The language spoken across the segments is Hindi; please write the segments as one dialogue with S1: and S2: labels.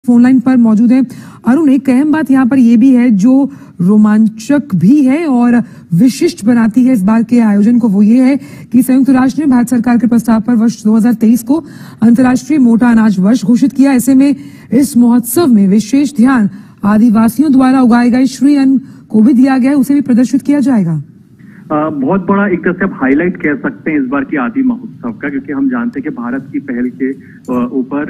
S1: फोन लाइन पर मौजूद है। अरुण, एक अहम बात यहाँ पर यह भी है जो रोमांचक भी है और विशिष्ट बनाती है इस बार के आयोजन को, वो ये है कि संयुक्त राष्ट्र ने भारत सरकार के प्रस्ताव पर वर्ष 2023 को अंतर्राष्ट्रीय मोटा अनाज वर्ष घोषित किया। ऐसे में इस महोत्सव में विशेष ध्यान आदिवासियों द्वारा उगाए गए श्री अन्न को भी दिया गया है, उसे भी प्रदर्शित किया जाएगा।
S2: बहुत बड़ा एक तरह से आप हाईलाइट कह सकते हैं इस बार की आदि महोत्सव का, क्योंकि हम जानते हैं कि भारत की पहल के ऊपर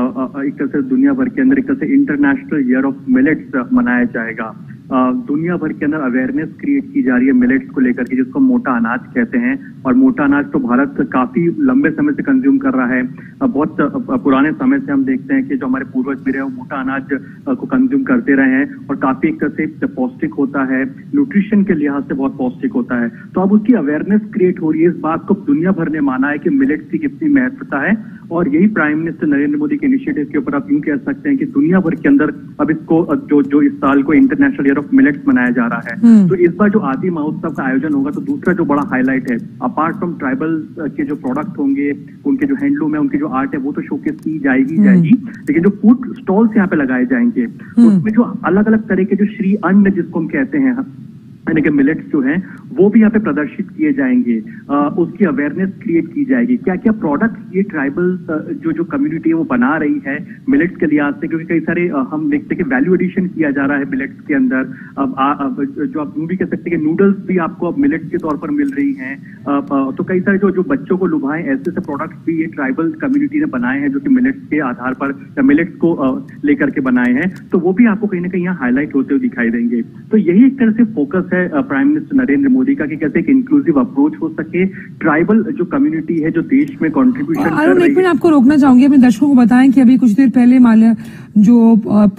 S2: एक तरह से दुनिया भर के अंदर एक तरह से इंटरनेशनल ईयर ऑफ मिलेट्स मनाया जाएगा। दुनिया भर के अंदर अवेयरनेस क्रिएट की जा रही है मिलेट्स को लेकर के, जिसको मोटा अनाज कहते हैं। और मोटा अनाज तो भारत काफी लंबे समय से कंज्यूम कर रहा है। बहुत पुराने समय से हम देखते हैं कि जो हमारे पूर्वज भी रहे वो मोटा अनाज को कंज्यूम करते रहे हैं और काफी एक तरह से पौष्टिक होता है, न्यूट्रिशन के लिहाज से बहुत पौष्टिक होता है। तो अब उसकी अवेयरनेस क्रिएट हो रही है। इस बात को दुनिया भर ने माना है कि मिलेट्स की कितनी महत्वता है, और यही प्राइम मिनिस्टर नरेंद्र मोदी के इनिशिएटिव के ऊपर आप यूं कह सकते हैं कि दुनिया भर के अंदर अब इसको जो इस साल को इंटरनेशनल ईयर ऑफ मिलेट्स मनाया जा रहा है। तो इस बार जो आदि महोत्सव का आयोजन होगा, तो दूसरा जो बड़ा हाईलाइट है, अपार्ट फ्रॉम ट्राइबल के जो प्रोडक्ट होंगे, उनके जो हैंडलूम है, उनकी जो आर्ट है, वो तो शोकेस की जाएगी, लेकिन जो फूड स्टॉल्स यहाँ पे लगाए जाएंगे उसमें जो अलग अलग तरह के जो श्री अन्न जिसको हम कहते हैं, यानी कि मिलेट्स जो हैं वो भी यहाँ पे प्रदर्शित किए जाएंगे। उसकी अवेयरनेस क्रिएट की जाएगी। क्या क्या प्रोडक्ट ये ट्राइबल जो कम्युनिटी है वो बना रही है मिलेट्स के लिहाज से, क्योंकि कई सारे हम देखते हैं कि वैल्यू एडिशन किया जा रहा है मिलेट्स के अंदर। अब जो आप भी कह सकते हैं कि नूडल्स भी आपको अब मिलेट्स के तौर पर मिल रही हैं। तो कई सारे जो बच्चों को लुभाएं ऐसे प्रोडक्ट्स भी ये ट्राइबल कम्युनिटी ने बनाए हैं, जो कि मिलेट्स के आधार पर या मिलेट्स को लेकर के बनाए हैं। तो वो भी आपको कहीं ना कहीं यहाँ हाईलाइट होते हुए दिखाई देंगे। तो यही एक तरह से फोकस है प्राइम मिनिस्टर नरेंद्र मोदी का, कि कैसे एक इंक्लूसिव अप्रोच हो सके। ट्राइबल जो कम्युनिटी है जो देश में कंट्रीब्यूशन कर रही है।
S1: एक मिनट आपको रोकना चाहूंगी, अपने दर्शकों को बताएं कि अभी कुछ देर पहले माल्या जो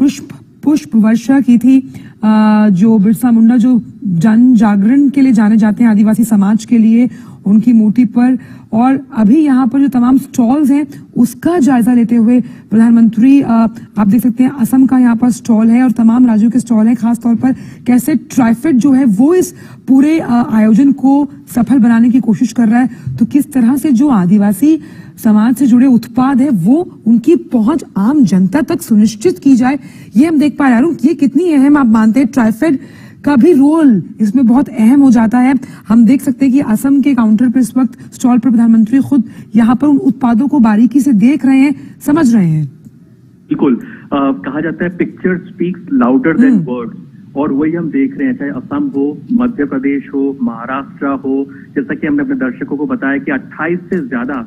S1: पुष्प वर्षा की थी, जो बिरसा मुंडा जो जन जागरण के लिए जाने जाते हैं आदिवासी समाज के लिए, उनकी मूर्ति पर, और अभी यहाँ पर जो तमाम स्टॉल्स हैं उसका जायजा लेते हुए प्रधानमंत्री, आप देख सकते हैं असम का यहाँ पर स्टॉल है और तमाम राज्यों के स्टॉल है, खास तौर पर कैसे ट्राइफेड जो है वो इस पूरे आयोजन को सफल बनाने की कोशिश कर रहा है। तो किस तरह से जो आदिवासी समाज से जुड़े उत्पाद है वो उनकी पहुंच आम जनता तक सुनिश्चित की जाए, ये हम देख पा रहे हैं। ये कितनी अहम आप मानते हैं ट्राइफेड का भी रोल इसमें बहुत अहम हो जाता है। हम देख सकते हैं कि असम के काउंटर पर इस वक्त स्टॉल पर प्रधानमंत्री खुद यहाँ पर उन उत्पादों को बारीकी से देख रहे हैं, समझ रहे हैं।
S2: बिल्कुल, कहा जाता है picture speaks louder than words, और वही हम देख रहे हैं। चाहे असम हो, मध्य प्रदेश हो, महाराष्ट्र हो, जैसा कि हमने अपने दर्शकों को बताया कि 28 से ज्यादा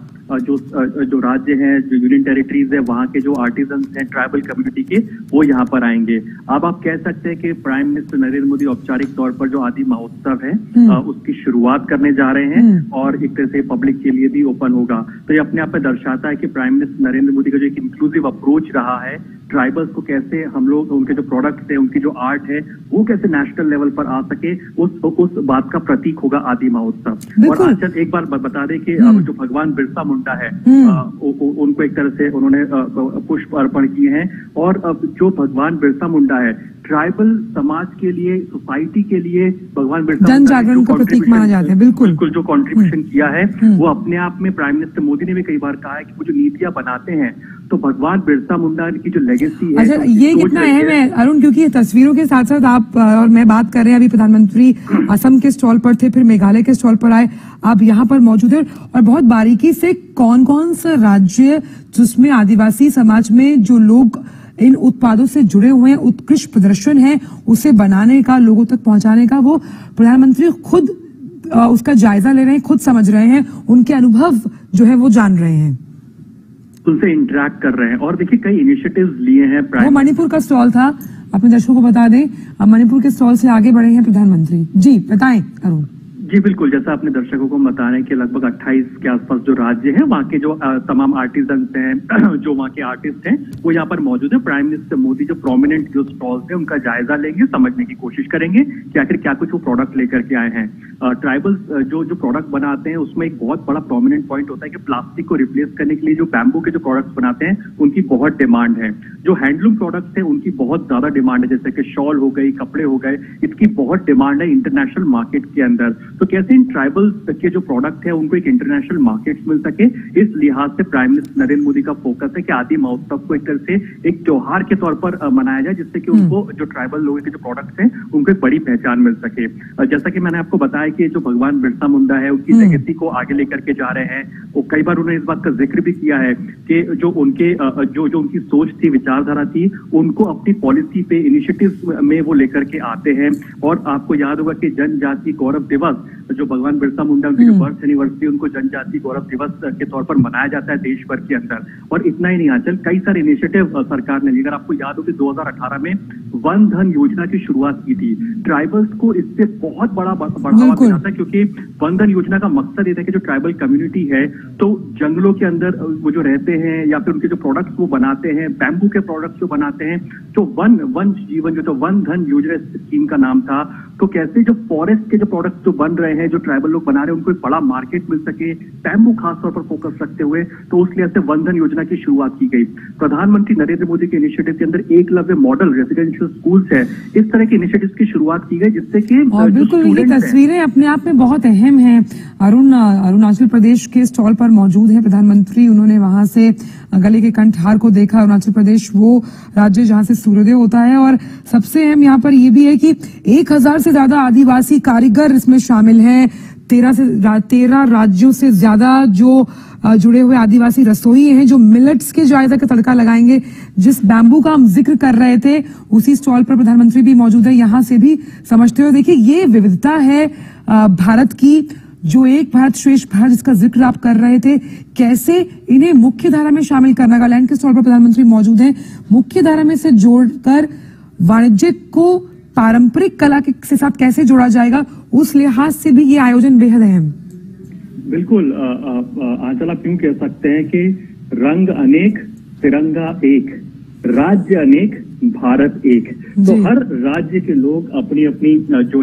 S2: जो राज्य हैं, जो यूनियन टेरिटरीज है, वहां के जो आर्टिजन हैं ट्राइबल कम्युनिटी के, वो यहाँ पर आएंगे। अब आप कह सकते हैं कि प्राइम मिनिस्टर नरेंद्र मोदी औपचारिक तौर पर जो आदि महोत्सव है उसकी शुरुआत करने जा रहे हैं, और एक तरह से पब्लिक के लिए भी ओपन होगा। तो ये अपने आप में दर्शाता है कि प्राइम मिनिस्टर नरेंद्र मोदी का जो एक इंक्लूसिव अप्रोच रहा है, ट्राइबल्स को कैसे हम लोग उनके जो प्रोडक्ट्स है, उनकी जो आर्ट है, वो कैसे नेशनल लेवल पर आ सके, उस बात का प्रतीक होगा आदि महोत्सव। और आजकल एक बार बता दें कि जो भगवान बिरसा मुंडा है, उनको एक तरह से उन्होंने पुष्प अर्पण किए हैं। और जो भगवान बिरसा मुंडा है ट्राइबल समाज के लिए, सोसाइटी के लिए, भगवान बिरसा
S1: जन जागरण का प्रतीक माना जाता है। बिल्कुल
S2: जो कंट्रीब्यूशन किया है वो अपने आप में, प्राइम मिनिस्टर मोदी ने भी कई बार कहा है कि वो जो नीतियां बनाते हैं, तो भगवान बिरसा मुंडा की जो लेगेसी है।
S1: अच्छा, ये कितना अहम है अरुण, क्योंकि तस्वीरों के साथ साथ आप और मैं बात कर रहे हैं, अभी प्रधानमंत्री असम के स्टॉल पर थे, फिर मेघालय के स्टॉल पर आए, आप यहाँ पर मौजूद है, और बहुत बारीकी से कौन कौन सा राज्य जिसमें आदिवासी समाज में जो लोग इन उत्पादों से जुड़े हुए हैं, उत्कृष्ट प्रदर्शन है उसे बनाने का, लोगों तक पहुंचाने का, वो प्रधानमंत्री खुद उसका जायजा ले रहे हैं, खुद समझ रहे हैं, उनके अनुभव जो है वो जान रहे हैं,
S2: उनसे इंटरेक्ट कर रहे हैं। और देखिए कई इनिशिएटिव्स लिए हैं।
S1: वो मणिपुर का स्टॉल था, अपने दर्शकों को बता दें, अब मणिपुर के स्टॉल से आगे बढ़े हैं प्रधानमंत्री जी, बताएं अरुण।
S2: जी बिल्कुल, जैसा अपने दर्शकों को बता रहे हैं कि लगभग 28 के आसपास जो राज्य हैं, वहाँ के जो तमाम आर्टिजन हैं, जो वहाँ के आर्टिस्ट हैं, वो यहाँ पर मौजूद है। प्राइम मिनिस्टर मोदी जो प्रोमिनेंट जो स्टॉल्स हैं उनका जायजा लेंगे, समझने की कोशिश करेंगे कि आखिर क्या कुछ वो प्रोडक्ट लेकर के आए हैं। ट्राइबल्स जो प्रोडक्ट बनाते हैं उसमें एक बहुत बड़ा प्रोमिनेंट पॉइंट होता है कि प्लास्टिक को रिप्लेस करने के लिए जो बैम्बू के जो प्रोडक्ट्स बनाते हैं उनकी बहुत डिमांड है। जो हैंडलूम प्रोडक्ट्स हैं उनकी बहुत ज्यादा डिमांड है, जैसे कि शॉल हो गई, कपड़े हो गए, इसकी बहुत डिमांड है इंटरनेशनल मार्केट के अंदर। तो कैसे इन ट्राइबल्स के जो प्रोडक्ट है उनको एक इंटरनेशनल मार्केट मिल सके, इस लिहाज से प्राइम मिनिस्टर नरेंद्र मोदी का फोकस है कि आदि महोत्सव को एक तरह से एक त्योहार के तौर पर मनाया जाए, जिससे कि उनको जो ट्राइबल लोगों के जो प्रोडक्ट्स हैं उनको एक बड़ी पहचान मिल सके। जैसा कि मैंने आपको बताया कि जो भगवान बिरसा मुंडा है उनकी लेगेसी को आगे लेकर के जा रहे हैं। वो कई बार उन्होंने इस बात का जिक्र भी किया है कि जो उनके जो उनकी सोच थी, विचारधारा थी, उनको अपनी पॉलिसी पे, इनिशिएटिव में वो लेकर के आते हैं। और आपको याद होगा कि जनजाति गौरव दिवस, जो भगवान बिरसा मुंडा उनकी जो बर्थ एनिवर्सरी, उनको जनजाति गौरव दिवस के तौर पर मनाया जाता है देश भर के अंदर। और इतना ही नहीं आंचल, कई सारे इनिशिएटिव सरकार ने लिए। अगर आपको याद हो कि 2018 में वन धन योजना की शुरुआत की थी। ट्राइबल्स को इससे बहुत बड़ा बढ़ावा मिला था, क्योंकि वन धन योजना का मकसद ये था कि जो ट्राइबल कम्युनिटी है तो जंगलों के अंदर वो जो रहते हैं या फिर उनके जो प्रोडक्ट्स वो बनाते हैं, बैम्बू के प्रोडक्ट्स जो बनाते हैं, तो वन जीवन जो वन धन योजना स्कीम का नाम था। तो कैसे जो फॉरेस्ट के जो प्रोडक्ट्स जो बन रहे हैं, जो ट्राइबल लोग बना रहे हैं, उनको एक बड़ा मार्केट मिल सके, बैम्बू खासतौर पर फोकस रखते हुए, तो उस लिहाज से वन धन योजना की शुरुआत की गई। प्रधानमंत्री नरेंद्र मोदी के इनिशिएटिव के अंदर एकलव्य मॉडल रेजिडेंशियल स्कूल्स है, इस तरह के इनिशिएटिव्स की शुरुआत की गई, जिससे कि
S1: और बिल्कुल ये तस्वीरें अपने आप में बहुत अहम हैं। अरुणाचल प्रदेश के स्टॉल पर मौजूद है प्रधानमंत्री, उन्होंने वहां से गले के कंठहार को देखा। अरुणाचल प्रदेश वो राज्य जहां से सूर्योदय होता है, और सबसे अहम यहाँ पर ये भी है कि 1000 से ज्यादा आदिवासी कारीगर इसमें शामिल हैं। 13 राज्यों से ज्यादा जो जुड़े हुए आदिवासी रसोई हैं, जो मिलेट्स के जायदा का तड़का लगाएंगे। जिस बैम्बू का हम जिक्र कर रहे थे, उसी स्टॉल पर प्रधानमंत्री भी मौजूद है। यहां से भी समझते हुए देखिए, ये विविधता है भारत की, जो एक भारत श्रेष्ठ भारत जिसका जिक्र आप कर रहे थे, कैसे इन्हें मुख्य धारा में शामिल करना। नागालैंड के स्टॉल पर प्रधानमंत्री मौजूद हैं। मुख्य धारा में से जोड़कर वाणिज्य को पारंपरिक कला के साथ कैसे जोड़ा जाएगा, उस लिहाज से भी ये आयोजन बेहद अहम।
S2: बिल्कुल आंचल, आप यूं कह सकते हैं कि रंग अनेक, तिरंगा एक, राज्य अनेक, भारत एक। तो हर राज्य के लोग अपनी अपनी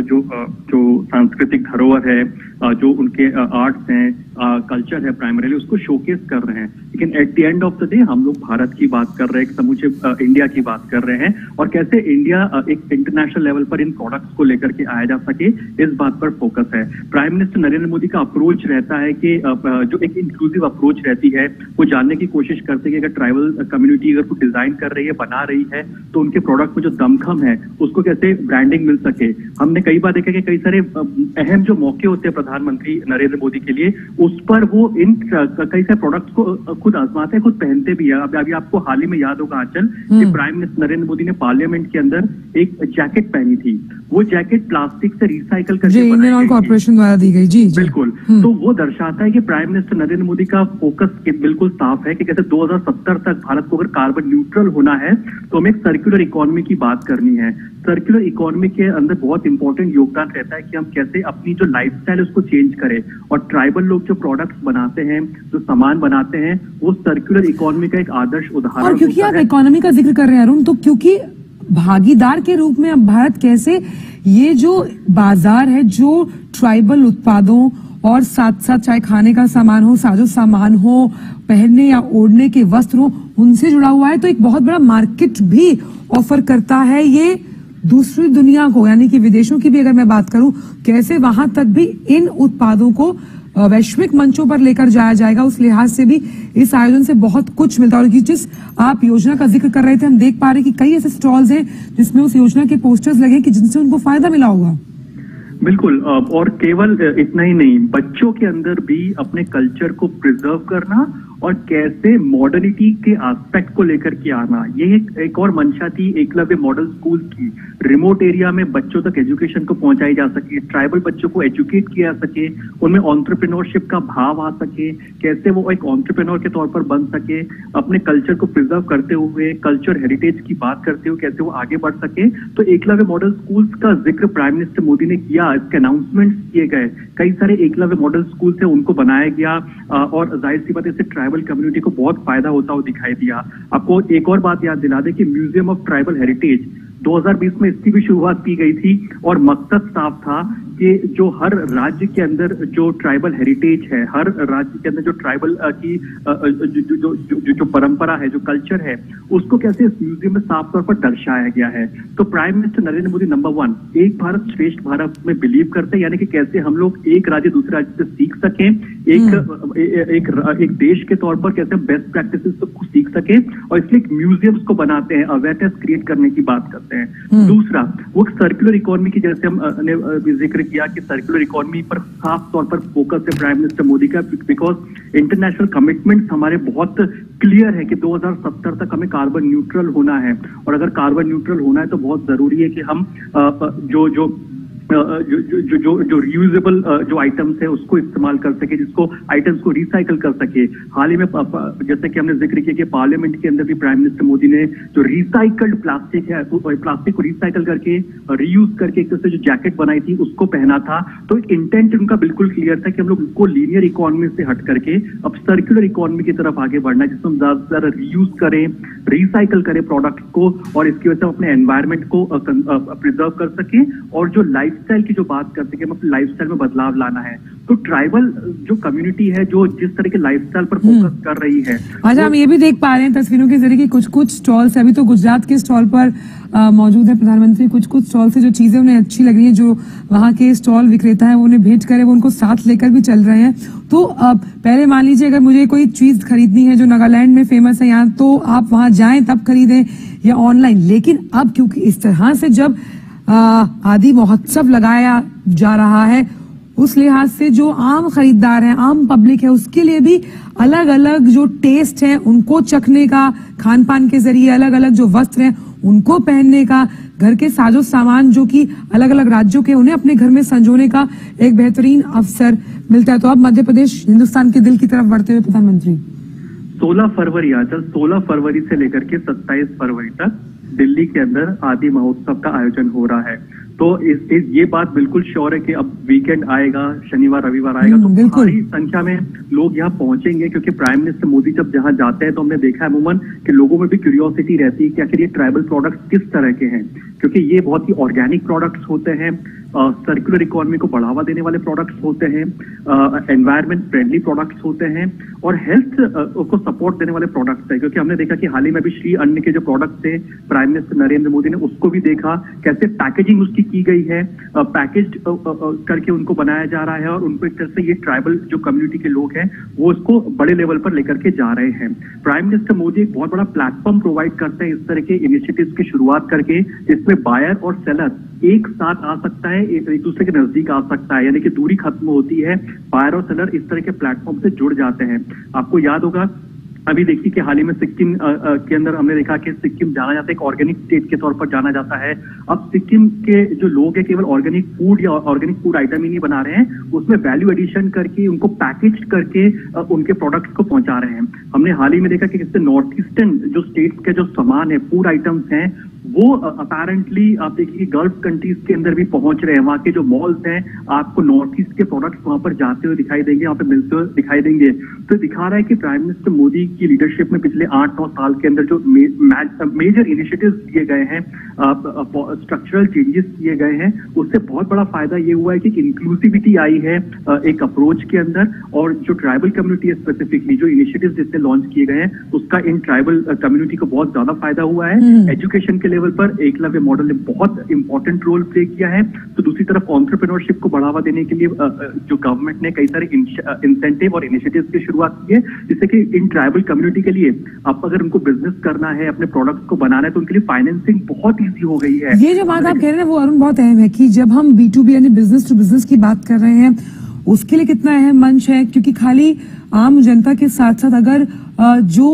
S2: जो सांस्कृतिक धरोहर है, जो उनके आर्ट्स हैं, कल्चर है, प्राइमरीली उसको शोकेस कर रहे हैं। लेकिन at the end of the day हम लोग भारत की बात कर रहे हैं, समूचे इंडिया की बात कर रहे हैं, और कैसे इंडिया एक इंटरनेशनल लेवल पर इन प्रोडक्ट्स को लेकर के आया जा सके, इस बात पर फोकस है। प्राइम मिनिस्टर नरेंद्र मोदी का अप्रोच रहता है कि जो एक इंक्लूसिव अप्रोच रहती है, वो जानने की कोशिश करते हैं कि अगर ट्राइबल कम्युनिटी अगर कुछ डिजाइन कर रही है, बना रही है, तो उनके प्रोडक्ट में जो दमखम है उसको कैसे ब्रांडिंग मिल सके। हमने कई बार देखा कि कई सारे अहम जो मौके होते हैं प्रधानमंत्री नरेंद्र मोदी के लिए, उस पर वो इन कई सारे प्रोडक्ट्स को खुद आजमाते हैं, खुद पहनते भी है। अभी आपको हाल ही में याद होगा आंचल कि प्राइम मिनिस्टर नरेंद्र मोदी ने पार्लियामेंट के अंदर एक जैकेट पहनी थी। वो जैकेट प्लास्टिक से रिसाइकल करके
S1: इंडियन ऑयल कॉर्पोरेशन द्वारा दी गई। जी
S2: बिल्कुल। तो वो दर्शाता है कि प्राइम मिनिस्टर नरेंद्र मोदी का फोकस बिल्कुल साफ है कि कैसे 2070 तक भारत को अगर कार्बन न्यूट्रल होना है तो हमें एक सर्कुलर इकोनॉमी की बात करनी है। सर्कुलर इकोनॉमी के अंदर बहुत इंपॉर्टेंट योगदान रहता है कि हम कैसे अपनी जो लाइफस्टाइल है उसको चेंज करें, और ट्राइबल लोग जो प्रोडक्ट्स बनाते हैं, जो सामान बनाते हैं, वो सर्कुलर इकोनॉमी का एक आदर्श उदाहरण।
S1: और क्योंकि आप इकोनॉमी का जिक्र कर रहे हैं अरुण, तो क्योंकि भागीदार के रूप में अब भारत कैसे ये जो बाजार है, जो ट्राइबल उत्पादों और साथ साथ चाहे खाने का सामान हो, साजो सामान हो, पहनने या ओढ़ने के वस्त्र हो, उनसे जुड़ा हुआ है, तो एक बहुत बड़ा मार्केट भी ऑफर करता है ये दूसरी दुनिया को, यानी कि विदेशों की भी अगर मैं बात करूं, कैसे वहां तक भी इन उत्पादों को वैश्विक मंचों पर लेकर जाया जाएगा। उस लिहाज से भी इस आयोजन से बहुत कुछ मिलता है। और जिस आप योजना का जिक्र कर रहे थे, हम देख पा रहे हैं कि कई ऐसे स्टॉल्स हैं जिसमें उस योजना के पोस्टर्स लगे कि जिनसे उनको फायदा मिला होगा।
S2: बिल्कुल। और केवल इतना ही नहीं, बच्चों के अंदर भी अपने कल्चर को प्रिजर्व करना और कैसे मॉडर्निटी के एस्पेक्ट को लेकर के आना, ये एक और मंशा थी एकलव्य मॉडल स्कूल की। रिमोट एरिया में बच्चों तक एजुकेशन को पहुंचाई जा सके, ट्राइबल बच्चों को एजुकेट किया जा सके, उनमें एंटरप्रेन्योरशिप का भाव आ सके, कैसे वो एक एंटरप्रेन्योर के तौर पर बन सके, अपने कल्चर को प्रिजर्व करते हुए, कल्चर हेरिटेज की बात करते हुए कैसे वो आगे बढ़ सके। तो एकलव्य मॉडल स्कूल्स का जिक्र प्राइम मिनिस्टर मोदी ने किया, इसके अनाउंसमेंट किए गए। कई सारे एकलव्य मॉडल स्कूल थे, उनको बनाया गया, और जाहिर सी बात है इससे ट्राइबल कम्युनिटी को बहुत फायदा होता हुआ दिखाई दिया। आपको एक और बात याद दिला दे कि म्यूजियम ऑफ ट्राइबल हेरिटेज 2020 में इसकी भी शुरुआत की गई थी, और मकसद साफ था कि जो हर राज्य के अंदर जो ट्राइबल हेरिटेज है, हर राज्य के अंदर जो ट्राइबल की जो परंपरा है, जो कल्चर है, उसको कैसे इस म्यूजियम में साफ तौर पर दर्शाया गया है। तो prime minister Narendra Modi number 1 एक भारत श्रेष्ठ भारत में बिलीव करते हैं, यानी कि कैसे हम लोग एक राज्य दूसरे राज्य से सीख सकें, एक देश के तौर पर कैसे बेस्ट प्रैक्टिसेस को सीख सके, और इसलिए म्यूजियम्स को बनाते हैं, अवेयरनेस क्रिएट करने की बात करते हैं। दूसरा, वो सर्कुलर इकोनॉमी की, जैसे हमने जिक्र किया कि सर्कुलर इकोनॉमी पर साफ तौर पर फोकस है प्राइम मिनिस्टर मोदी का, बिकॉज इंटरनेशनल कमिटमेंट्स हमारे बहुत क्लियर है कि 2070 तक हमें कार्बन न्यूट्रल होना है, और अगर कार्बन न्यूट्रल होना है तो बहुत जरूरी है कि हम जो रियूजेबल जो आइटम्स है उसको इस्तेमाल कर सके, जिसको आइटम्स को रिसाइकल कर सके। हाल ही में जैसे कि हमने जिक्र किया कि पार्लियामेंट के अंदर भी प्राइम मिनिस्टर मोदी ने जो रिसाइकल्ड प्लास्टिक है, प्लास्टिक को रिसाइकल करके रीयूज करके एक तरह से जो जैकेट बनाई थी उसको पहना था। तो इंटेंट उनका बिल्कुल क्लियर था कि हम लोग उसको लीनियर इकोनॉमी से हट करके अब सर्कुलर इकोनॉमी की तरफ आगे बढ़ना है, जिसमें हम ज्यादातर रीयूज करें, रिसाइकल करें प्रोडक्ट को, और इसकी वजह से अपने एनवायरमेंट को प्रिजर्व कर सके, और जो लाइफस्टाइल की जो बात करते हैं कि हम अपने लाइफस्टाइल में बदलाव लाना है। तो ट्राइबल जो कम्युनिटी है जो जिस तरह के लाइफस्टाइल पर फोकस कर रही है,
S1: अच्छा, हम ये भी देख पा रहे हैं तस्वीरों के जरिए कि कुछ स्टॉल्स, अभी तो गुजरात के स्टॉल पर मौजूद है प्रधानमंत्री, कुछ स्टॉल से जो चीजें उन्हें अच्छी लग रही है, जो वहां के स्टॉल विक्रेता है वो उन्हें भेंट करे, वो उनको साथ लेकर भी चल रहे हैं। तो पहले मान लीजिए अगर मुझे कोई चीज खरीदनी है जो नागालैंड में फेमस है यहाँ, तो आप वहां जाएं तब खरीदें या ऑनलाइन। लेकिन अब क्योंकि इस तरह से जब आदि महोत्सव लगाया जा रहा है, उस लिहाज से जो आम खरीदार है, आम पब्लिक है, उसके लिए भी अलग अलग जो टेस्ट है उनको चखने का, खान पान के जरिए अलग अलग जो वस्त्र हैं उनको पहनने का, घर के साजो सामान जो कि अलग अलग राज्यों के, उन्हें अपने घर में संजोने का एक बेहतरीन अवसर मिलता है। तो अब मध्य प्रदेश हिंदुस्तान के दिल की तरफ बढ़ते हुए प्रधानमंत्री
S2: 16 फरवरी आचल 16 फरवरी से लेकर के 27 फरवरी तक दिल्ली के अंदर आदि महोत्सव का आयोजन हो रहा है। तो ये बात बिल्कुल श्योर है कि अब वीकेंड आएगा, शनिवार रविवार आएगा, तो भारी संख्या में लोग यहाँ पहुंचेंगे, क्योंकि प्राइम मिनिस्टर मोदी जब जहां जाते हैं तो हमने देखा है अमूमन कि लोगों में भी क्यूरियोसिटी रहती है कि आखिर ये ट्राइबल प्रोडक्ट्स किस तरह के हैं, क्योंकि ये बहुत ही ऑर्गेनिक प्रोडक्ट्स होते हैं, सर्कुलर इकोनॉमी को बढ़ावा देने वाले प्रोडक्ट्स होते हैं, एनवायरमेंट फ्रेंडली प्रोडक्ट्स होते हैं, और हेल्थ को सपोर्ट देने वाले प्रोडक्ट्स है। क्योंकि हमने देखा कि हाल ही में भी श्री अन्न के जो प्रोडक्ट्स थे, प्राइम मिनिस्टर नरेंद्र मोदी ने उसको भी देखा, कैसे पैकेजिंग उसकी की गई है, पैकेज करके उनको बनाया जा रहा है, और उनको एक तरह से ये ट्राइबल जो कम्युनिटी के लोग हैं वो उसको बड़े लेवल पर लेकर के जा रहे हैं। प्राइम मिनिस्टर मोदी एक बहुत बड़ा प्लेटफॉर्म प्रोवाइड करते हैं इस तरह के इनिशिएटिव्स की शुरुआत करके, जिसमें बायर और सेलर एक साथ आ सकता है, एक दूसरे के नजदीक आ सकता है, यानी कि दूरी खत्म होती है, बायर और सेलर इस तरह के प्लेटफॉर्म से जुड़ जाते हैं। आपको याद होगा अभी देखिए कि हाल ही में सिक्किम के अंदर हमने देखा कि सिक्किम जाना जाता है, एक ऑर्गेनिक स्टेट के तौर पर जाना जाता है। अब सिक्किम के जो लोग हैं केवल ऑर्गेनिक फूड या ऑर्गेनिक फूड आइटम ही नहीं बना रहे हैं, उसमें वैल्यू एडिशन करके उनको पैकेज करके उनके प्रोडक्ट्स को पहुंचा रहे हैं। हमने हाल ही में देखा कि किससे नॉर्थ ईस्टर्न जो स्टेट्स के जो सामान है, फूड आइटम्स हैं, वो अपेरेंटली आप देखिए गल्फ कंट्रीज के अंदर भी पहुंच रहे हैं। वहां के जो मॉल्स हैं, आपको नॉर्थ ईस्ट के प्रोडक्ट्स वहां पर जाते हुए दिखाई देंगे, वहां पे मिलते हुए दिखाई देंगे। तो दिखा रहा है कि प्राइम मिनिस्टर मोदी की लीडरशिप में पिछले 8-9 साल के अंदर जो मेजर इनिशिएटिव्स किए गए हैं, स्ट्रक्चरल चेंजेस किए गए हैं, उससे बहुत बड़ा फायदा ये हुआ है कि इंक्लूसिविटी आई है एक अप्रोच के अंदर, और जो ट्राइबल कम्युनिटी है स्पेसिफिकली जो इनिशिएटिव्स जिससे लॉन्च किए गए हैं उसका इन ट्राइबल कम्युनिटी को बहुत ज्यादा फायदा हुआ है। एजुकेशन के लेवल पर एकलव्य मॉडल ने बहुत इंपॉर्टेंट रोल प्ले किया है। तो दूसरी तरफ एंटरप्रेन्योरशिप को बढ़ावा देने के लिए जो गवर्नमेंट ने कई सारे इंसेंटिव और इनिशिएटिव्स की शुरुआत की है, जिससे कि इन ट्राइबल कम्युनिटी के लिए अब अगर उनको बिजनेस करना है, अपने प्रोडक्ट्स को बनाना है, तो उनके लिए फाइनेंसिंग बहुत ईजी हो गई है।
S1: ये जो बात आप कह रहे हैं वो अरुण बहुत अहम है कि जब हम B2B यानी बिजनेस टू बिजनेस की बात कर रहे हैं, उसके लिए कितना अहम मंच है, क्योंकि खाली आम जनता के साथ साथ अगर जो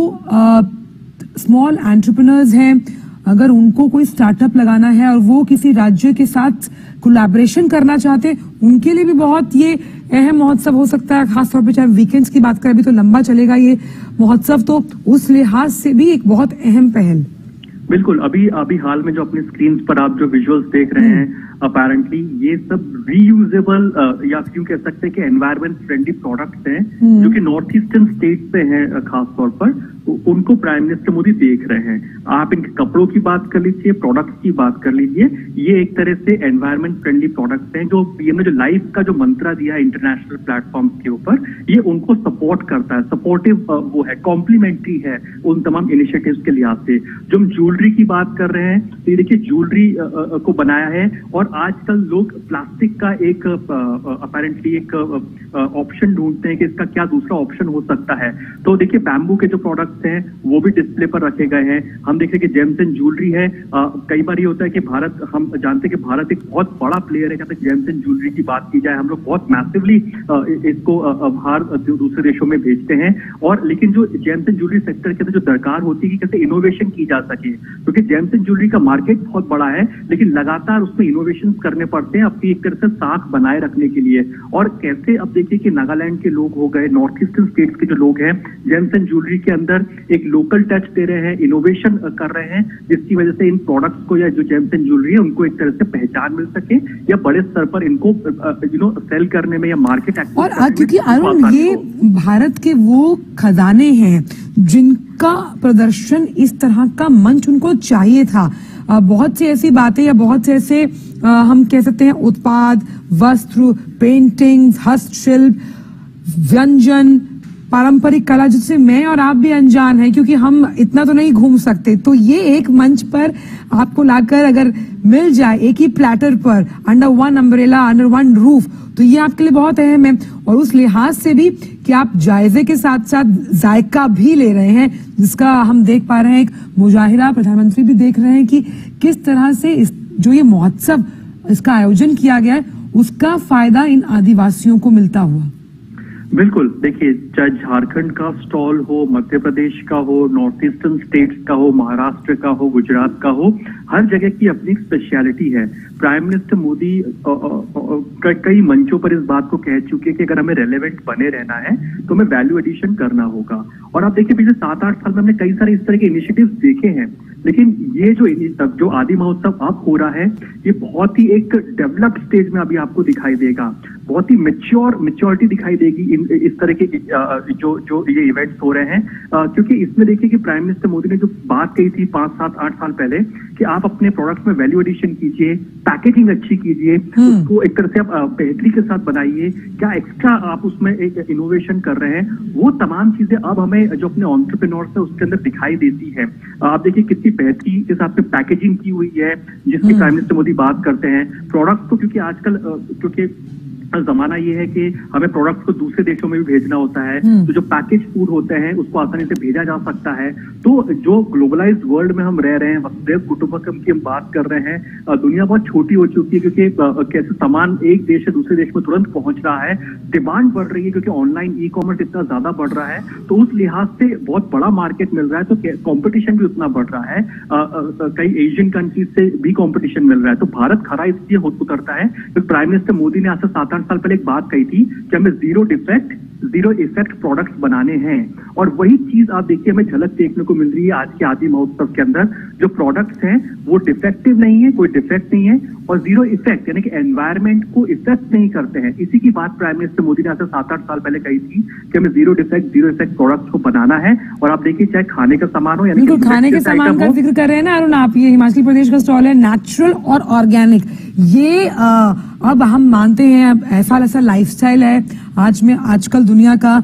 S1: स्मॉल एंटरप्रेन्योर्स हैं, अगर उनको कोई स्टार्टअप लगाना है और वो किसी राज्य के साथ कोलैबोरेशन करना चाहते हैं, उनके लिए भी बहुत ये अहम महोत्सव हो सकता है। खासतौर पे चाहे वीकेंड्स की बात करें, अभी तो लंबा चलेगा ये महोत्सव, तो उस लिहाज से भी एक बहुत अहम पहल।
S2: बिल्कुल, अभी हाल में जो अपनी स्क्रीन पर आप जो विजुअल्स देख रहे हैं, अपेरेंटली ये सब रीयूजेबल या क्यों कह सकते हैं कि एनवायरमेंट फ्रेंडली प्रोडक्ट्स हैं, जो कि नॉर्थ ईस्टर्न स्टेट से हैं खास तौर पर। उनको प्राइम मिनिस्टर मोदी देख रहे हैं। आप इनके कपड़ों की बात कर लीजिए, प्रोडक्ट्स की बात कर लीजिए, ये एक तरह से एनवायरमेंट फ्रेंडली प्रोडक्ट्स हैं जो पीएम ने जो लाइफ का जो मंत्रा दिया है इंटरनेशनल प्लेटफॉर्म्स के ऊपर, ये उनको सपोर्ट करता है, सपोर्टिव वो है, कॉम्प्लीमेंट्री है उन तमाम इनिशिएटिव्स के लिहाज से। जो हम ज्वेलरी की बात कर रहे हैं, तो ये देखिए ज्वेलरी को बनाया है, और आजकल लोग प्लास्टिक का एक अपेरेंटली एक ऑप्शन ढूंढते हैं कि इसका क्या दूसरा ऑप्शन हो सकता है। तो देखिए बैम्बू के जो प्रोडक्ट्स हैं वो भी डिस्प्ले पर रखे गए हैं। हम देखें कि जेम्स एंड ज्वेलरी है, कई बार ये होता है कि भारत, हम जानते हैं कि भारत एक बहुत बड़ा प्लेयर है जहाँ तक जेम्स एंड ज्वेलरी की बात की जाए। हम लोग बहुत मैसिवली इसको बाहर दूसरे देशों में भेजते हैं, और लेकिन जो जेम्स एंड ज्वेलरी सेक्टर के अंदर जो दरकार होती है कि कैसे इनोवेशन की जा सके, क्योंकि जेम्स एंड ज्वेलरी का मार्केट बहुत बड़ा है, लेकिन लगातार उसमें इनोवेशन करने पड़ते हैं अपनी एक तरह से साख बनाए रखने के लिए। और कैसे अब देखिए कि नागालैंड के लोग हो गए, नॉर्थ ईस्टर्न स्टेट्स के जो लोग हैं, जेम्स एंड ज्वेलरी के अंदर एक लोकल टच दे रहे हैं, इनोवेशन कर रहे हैं, जिसकी वजह से इन प्रोडक्ट्स को या जो जेम्स एंड ज्वेलरी है उनको एक तरह से पहचान मिल सके, या बड़े स्तर पर इनको सेल करने में या मार्केट एक्सेस
S1: और क्योंकि अरुण, ये भारत के वो खजाने हैं जिनका प्रदर्शन इस तरह का मंच उनको चाहिए था। बहुत सी ऐसी बातें या बहुत से ऐसे हम कह सकते हैं उत्पाद, वस्त्र, पेंटिंग्स, हस्तशिल्प, व्यंजन, पारंपरिक कला जिससे मैं और आप भी अनजान हैं, क्योंकि हम इतना तो नहीं घूम सकते। तो ये एक मंच पर आपको लाकर अगर मिल जाए एक ही प्लेटर पर, under one umbrella, under one roof, तो ये आपके लिए बहुत अहम है। और उस लिहाज से भी कि आप जायजे के साथ साथ जायका भी ले रहे हैं, जिसका हम देख पा रहे हैं, एक मुजाहिरा प्रधानमंत्री भी देख रहे हैं कि किस तरह से जो ये महोत्सव इसका आयोजन किया गया है उसका फायदा इन आदिवासियों को मिलता हुआ।
S2: बिल्कुल, देखिए चाहे झारखंड का स्टॉल हो, मध्य प्रदेश का हो, नॉर्थ ईस्टर्न स्टेट्स का हो, महाराष्ट्र का हो, गुजरात का हो, हर जगह की अपनी स्पेशलिटी है। प्राइम मिनिस्टर मोदी कई मंचों पर इस बात को कह चुके हैं कि अगर हमें रेलेवेंट बने रहना है तो हमें वैल्यू एडिशन करना होगा। और आप देखिए पिछले 7-8 साल में हमने कई सारे इस तरह के इनिशिएटिव्स देखे हैं, लेकिन ये जो आदि महोत्सव अब हो रहा है, ये बहुत ही एक डेवलप्ड स्टेज में अभी आपको दिखाई देगा, बहुत ही मैच्योरिटी दिखाई देगी इस तरह के जो ये इवेंट्स हो रहे हैं। क्योंकि इसमें देखिए कि प्राइम मिनिस्टर मोदी ने जो बात कही थी 5-7-8 साल पहले कि आप अपने प्रोडक्ट्स में वैल्यू एडिशन कीजिए, पैकेजिंग अच्छी कीजिए, उसको एक तरह से आप बेहतरी के साथ बनाइए, क्या एक्स्ट्रा आप उसमें एक इनोवेशन कर रहे हैं, वो तमाम चीजें अब हमें जो अपने एंटरप्रेन्योर्स है उसके अंदर दिखाई देती है। आप देखिए कितनी बेहतरी के साथ में पैकेजिंग की हुई है, जिसकी प्राइम मिनिस्टर मोदी बात करते हैं। प्रोडक्ट्स को क्योंकि आजकल क्योंकि जमाना ये है कि हमें प्रोडक्ट्स को दूसरे देशों में भी भेजना होता है, तो जो पैकेज फूड होते हैं उसको आसानी से भेजा जा सकता है। तो जो ग्लोबलाइज्ड वर्ल्ड में हम रह रहे हैं, वसुधैव कुटुंबकम की हम बात कर रहे हैं, दुनिया बहुत छोटी हो चुकी है, क्योंकि कैसे सामान एक देश से दूसरे देश में तुरंत पहुंच रहा है, डिमांड बढ़ रही है क्योंकि ऑनलाइन ई कॉमर्स इतना ज्यादा बढ़ रहा है, तो उस लिहाज से बहुत बड़ा मार्केट मिल रहा है, तो कॉम्पिटिशन भी उतना बढ़ रहा है। कई एशियन कंट्रीज से भी कॉम्पिटिशन मिल रहा है, तो भारत खरा इसलिए उतरता है क्योंकि प्राइम मिनिस्टर मोदी ने आज से 7-8 साल पहले एक बात कही थी कि हमें zero defect zero effect products बनाने हैं, और वही चीज आप देखिए हमें झलक देखने को मिल रही है आज के आदि महोत्सव के अंदर। जो प्रोडक्ट्स हैं वो डिफेक्टिव नहीं है, कोई डिफेक्ट नहीं है, और जीरो इफेक्ट यानी कि एनवायरमेंट को इफेक्ट नहीं करते हैं। इसी की बात प्राइम मिनिस्टर मोदी ने आज से 7-8 साल पहले कही थी कि हमें zero defect zero effect products को बनाना है। और आप देखिए चाहे खाने का सामान हो, यानी
S1: खाने के सामान का जिक्र कर रहे हैं ना अरुण आप, ये हिमाचल प्रदेश का स्टॉल है नेचुरल और ऑर्गेनिक। ये अब हम मानते हैं अब ऐसा लाइफस्टाइल है आजकल दुनिया का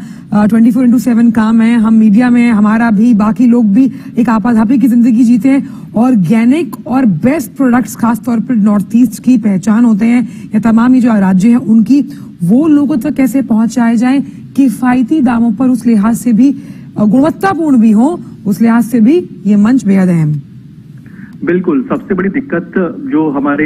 S1: 24/7 काम है, हम मीडिया में हमारा भी, बाकी लोग भी एक आपाधापी की जिंदगी जीते हैं। ऑर्गेनिक और बेस्ट प्रोडक्ट्स खासतौर पर नॉर्थ ईस्ट की पहचान होते हैं, या तमाम ये जो राज्य हैं उनकी, वो लोगों तक कैसे पहुंचाए जाए किफायती दामों पर, उस लिहाज से भी गुणवत्तापूर्ण भी हो, उस लिहाज से भी ये मंच बेहद अहम।
S2: बिल्कुल, सबसे बड़ी दिक्कत जो हमारे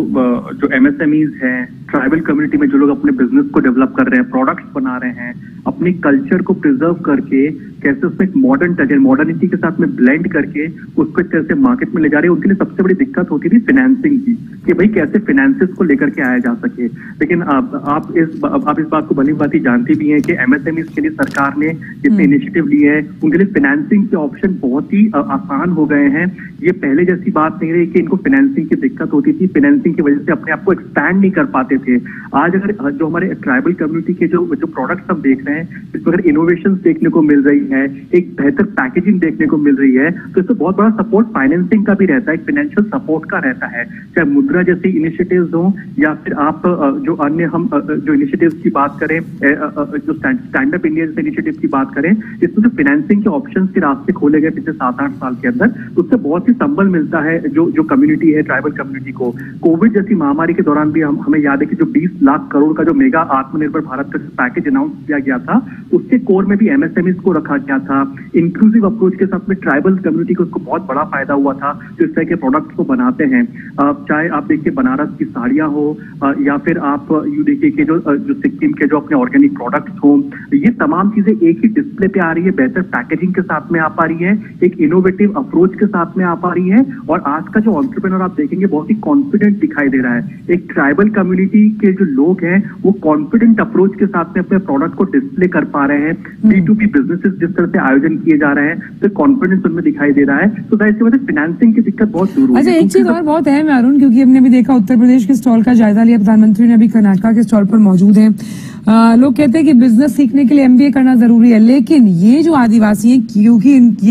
S2: जो एमएसएमईज हैं, ट्राइबल कम्युनिटी में जो लोग अपने बिजनेस को डेवलप कर रहे हैं, प्रोडक्ट्स बना रहे हैं, अपनी कल्चर को प्रिजर्व करके कैसे उसमें एक मॉडर्न टच है, मॉडर्निटी के साथ में ब्लेंड करके उसको एक तरह से मार्केट में ले जा रहे हैं, उनके लिए सबसे बड़ी दिक्कत होती थी फाइनेंसिंग की, कि भाई कैसे फाइनेंसेस को लेकर के आया जा सके। लेकिन आप इस बात को भली भांति जानती भी हैं कि एमएसएमईज के लिए सरकार ने जितने इनिशिएटिव लिए हैं उनके लिए फाइनेंसिंग के ऑप्शन बहुत ही आसान हो गए हैं। ये पहले जैसी बात नहीं रही कि इनको फाइनेंसिंग की दिक्कत होती थी, फाइनेंसिंग की वजह से अपने आप को एक्सपैंड नहीं कर पाते थे। आज अगर जो हमारे ट्राइबल कम्युनिटी के जो प्रोडक्ट्स हम देख रहे हैं, इसमें अगर इनोवेशन देखने को मिल रही है, है, एक बेहतर पैकेजिंग देखने को मिल रही है, तो इससे बहुत बड़ा सपोर्ट फाइनेंसिंग का भी रहता है, फाइनेंशियल सपोर्ट का रहता है, चाहे मुद्रा जैसी इनिशिएटिव्स हो या फिर आप जो अन्य हम जो इनिशिएटिव्स की बात करें, जो स्टैंड अप इंडिया जैसे इनिशिएटिव की बात करें, इसमें जो फाइनेंसिंग के ऑप्शंस के रास्ते खोले गए पिछले 7-8 साल के अंदर, उससे बहुत ही संबल मिलता है जो कम्युनिटी है, ट्राइबल कम्युनिटी को। कोविड जैसी महामारी के दौरान भी हमें याद है कि जो 20 लाख करोड़ का जो मेगा आत्मनिर्भर भारत का पैकेज अनाउंस किया गया था, उसके कोर में भी एमएसएमईज को रखा गया था। इंक्लूसिव अप्रोच के साथ में ट्राइबल कम्युनिटी को उसको बहुत बड़ा फायदा हुआ था जो इस तरह के प्रोडक्ट्स को बनाते हैं। चाहे आप देखिए बनारस की साड़ियां हो या फिर आप यू देखिए कि जो सिक्किम के जो अपने ऑर्गेनिक प्रोडक्ट्स हो, ये तमाम चीजें एक ही डिस्प्ले पे आ रही है, बेहतर पैकेजिंग के साथ में आ पा रही है, एक इनोवेटिव अप्रोच के साथ में आ पा रही है। और आज का जो एंटरप्रेन्योर आप देखेंगे बहुत ही कॉन्फिडेंट दिखाई दे रहा है। एक ट्राइबल कम्युनिटी के जो लोग हैं वो कॉन्फिडेंट अप्रोच के साथ में अपने प्रोडक्ट को डिस्प्ले कर पा रहे हैं। B2B बिजनेसेस जिस तरह से आयोजन किए जा रहे हैं तो कॉन्फिडेंस उनमें दिखाई दे रहा है। तो जाहिर सी बात है फाइनेंसिंग की दिक्कत बहुत दूर हुई।
S1: अच्छा, एक चीज और बहुत अहम है अरुण, क्योंकि हमने भी देखा उत्तर प्रदेश के स्टॉल का जायजा लिया, प्रधानमंत्री ने अभी कर्नाटका के स्टॉल पर मौजूद है। लोग कहते हैं कि बिजनेस सीखने के लिए MBA करना जरूरी है, लेकिन ये जो आदिवासी हैं, क्योंकि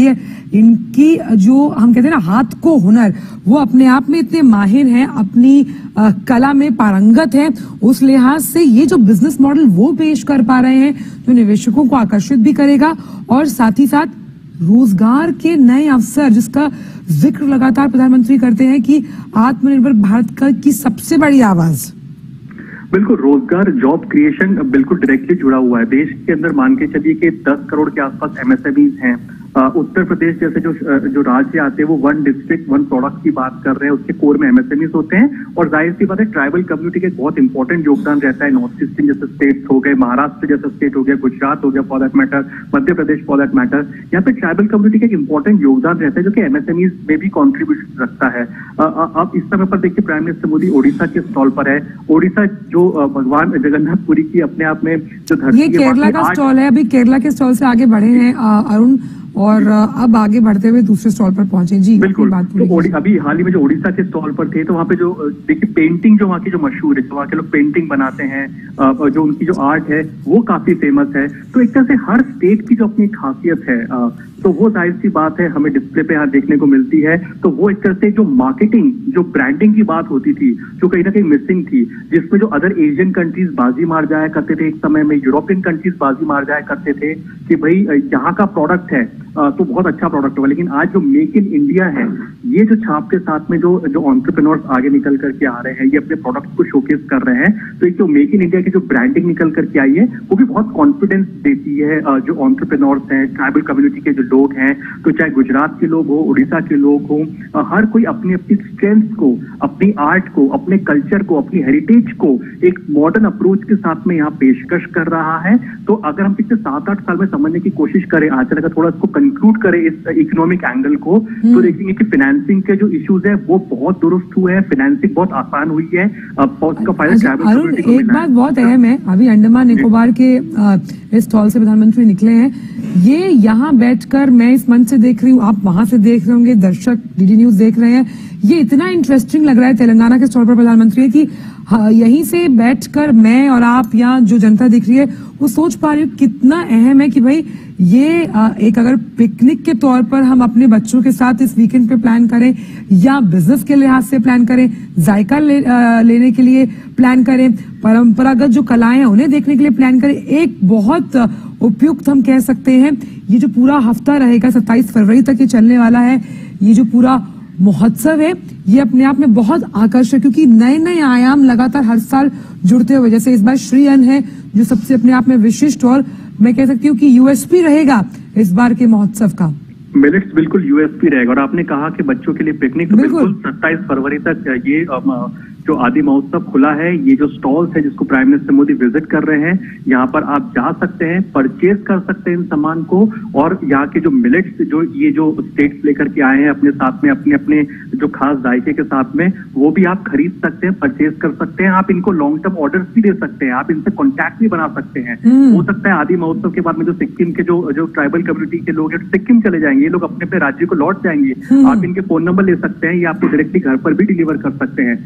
S1: इनकी जो हम कहते हैं ना हाथ को हुनर, वो अपने आप में इतने माहिर हैं, अपनी कला में पारंगत हैं, उस लिहाज से ये जो बिजनेस मॉडल वो पेश कर पा रहे हैं जो निवेशकों को आकर्षित भी करेगा और साथ ही साथ रोजगार के नए अवसर, जिसका जिक्र लगातार प्रधानमंत्री करते हैं कि आत्मनिर्भर भारत की सबसे बड़ी आवाज।
S2: बिल्कुल, रोजगार जॉब क्रिएशन बिल्कुल डायरेक्टली जुड़ा हुआ है। देश के अंदर मान के चलिए कि 10 करोड़ के आसपास MSMEs हैं। उत्तर प्रदेश जैसे जो राज्य आते हैं वो 1 डिस्ट्रिक्ट 1 प्रोडक्ट की बात कर रहे हैं, उसके कोर में MSMEs होते हैं। और जाहिर सी बात है ट्राइबल कम्युनिटी का एक बहुत इंपॉर्टेंट योगदान रहता है। नॉर्थ ईस्टर्न जैसे स्टेट्स हो गए, महाराष्ट्र जैसा स्टेट हो गया, गुजरात हो गया for that matter, Madhya Pradesh for that matter, यहाँ पे ट्राइबल कम्युनिटी का एक इंपॉर्टेंट योगदान रहता है जो कि MSMEs में भी कॉन्ट्रीब्यूशन रखता है। अब इस समय पर देखिए प्राइम मिनिस्टर मोदी ओडिशा के स्टॉल पर है। ओडिशा जो भगवान जगन्नाथपुरी की अपने आप में जो धरती,
S1: ये केरला का स्टॉल है। अभी केरला के स्टॉल से आगे बढ़े हैं अरुण, और अब आगे बढ़ते हुए दूसरे स्टॉल पर पहुंचे। जी
S2: बिल्कुल, तो अभी हाल ही में जो ओडिशा के स्टॉल पर थे तो वहाँ पे जो देखिए पेंटिंग जो वहाँ की जो मशहूर है, जो वहाँ के लोग पेंटिंग बनाते हैं, जो उनकी जो आर्ट है वो काफी फेमस है। तो एक तरह से हर स्टेट की जो अपनी खासियत है तो वो जाहिर सी बात है हमें डिस्प्ले पे यहाँ देखने को मिलती है। तो वो एक तरह से जो मार्केटिंग, जो ब्रांडिंग की बात होती थी, जो कहीं ना कहीं मिसिंग थी, जिसमें जो अदर एशियन कंट्रीज बाजी मार जाया करते थे एक समय में, यूरोपियन कंट्रीज बाजी मार जाया करते थे कि भाई यहाँ का प्रोडक्ट है तो बहुत अच्छा प्रोडक्ट होगा। लेकिन आज जो मेक इन इंडिया है, ये जो छाप के साथ में जो एंटरप्रेन्योर्स आगे निकल करके आ रहे हैं, ये अपने प्रोडक्ट को शोकेस कर रहे हैं, तो एक जो मेक इन इंडिया की जो ब्रांडिंग निकल करके आई है वो भी बहुत कॉन्फिडेंस देती है। जो एंटरप्रेन्योर्स हैं, ट्राइबल कम्युनिटी के जो लोग हैं, तो चाहे गुजरात के लोग हो, उड़ीसा के लोग हो, हर कोई अपनी अपनी स्ट्रेंथ को, अपनी आर्ट को, अपने कल्चर को, अपनी हेरिटेज को एक मॉडर्न अप्रोच के साथ में यहाँ पेशकश कर रहा है। तो अगर हम पिछले 7-8 साल में समझने की कोशिश करें, आचरण का थोड़ा इसको कंक्लूड करें इस इकोनॉमिक एंगल को, तो देखेंगे कि फाइनेंसिंग के जो इश्यूज है वो बहुत दुरुस्त हुए हैं, फाइनेंसिंग बहुत आसान हुई है। उसका फायदा ट्राइबल कम्युनिटी को मिला है।
S1: एक बात बहुत अहम है, अभी अंडमान निकोबार के इस स्टॉल से प्रधानमंत्री निकले हैं। ये यहाँ बैठकर मैं इस मंच से देख रही हूँ, आप वहां से देख रहे होंगे, दर्शक DD न्यूज देख रहे हैं, ये इतना इंटरेस्टिंग लग रहा है तेलंगाना के स्टॉल पर प्रधानमंत्री है कि यहीं से बैठकर मैं और आप या जो जनता दिख रही है वो सोच पा रही हूँ कितना अहम है कि भाई ये एक अगर पिकनिक के तौर पर हम अपने बच्चों के साथ इस वीकेंड पे प्लान करें या बिजनेस के लिहाज से प्लान करें, जायका लेने के लिए प्लान करें, परंपरागत जो कलाएं हैं उन्हें देखने के लिए प्लान करें, एक बहुत उपयुक्त हम कह सकते हैं ये जो पूरा हफ्ता रहेगा 27 फरवरी तक ये चलने वाला है, ये जो पूरा महोत्सव है ये अपने आप में बहुत आकर्षक, क्योंकि नए नए आयाम लगातार हर साल जुड़ते हुए, जैसे इस बार श्री अन्न है जो सबसे अपने आप में विशिष्ट और मैं कह सकती हूँ कि USP रहेगा इस बार के महोत्सव का।
S2: मिलेट्स बिल्कुल USP रहेगा। और आपने कहा कि बच्चों के लिए पिकनिक, तो बिल्कुल 27 फरवरी तक ये जो आदि महोत्सव खुला है, ये जो स्टॉल्स है जिसको प्राइम मिनिस्टर मोदी विजिट कर रहे हैं, यहाँ पर आप जा सकते हैं, परचेज कर सकते हैं इन सामान को, और यहाँ के जो मिलेट्स जो ये जो स्टेट्स लेकर के आए हैं अपने साथ में, अपने अपने जो खास जायके के साथ में, वो भी आप खरीद सकते हैं, परचेज कर सकते हैं। आप इनको लॉन्ग टर्म ऑर्डर्स भी दे सकते हैं, आप इनसे कॉन्टैक्ट भी बना सकते हैं। हो सकता है आदि महोत्सव के बाद में जो सिक्किम के जो ट्राइबल कम्युनिटी के लोग हैं सिक्किम चले जाएंगे, ये लोग अपने अपने राज्य को लौट जाएंगे, आप इनके फोन नंबर ले सकते हैं, ये आपको डायरेक्टली घर पर भी डिलीवर कर सकते हैं। तो कई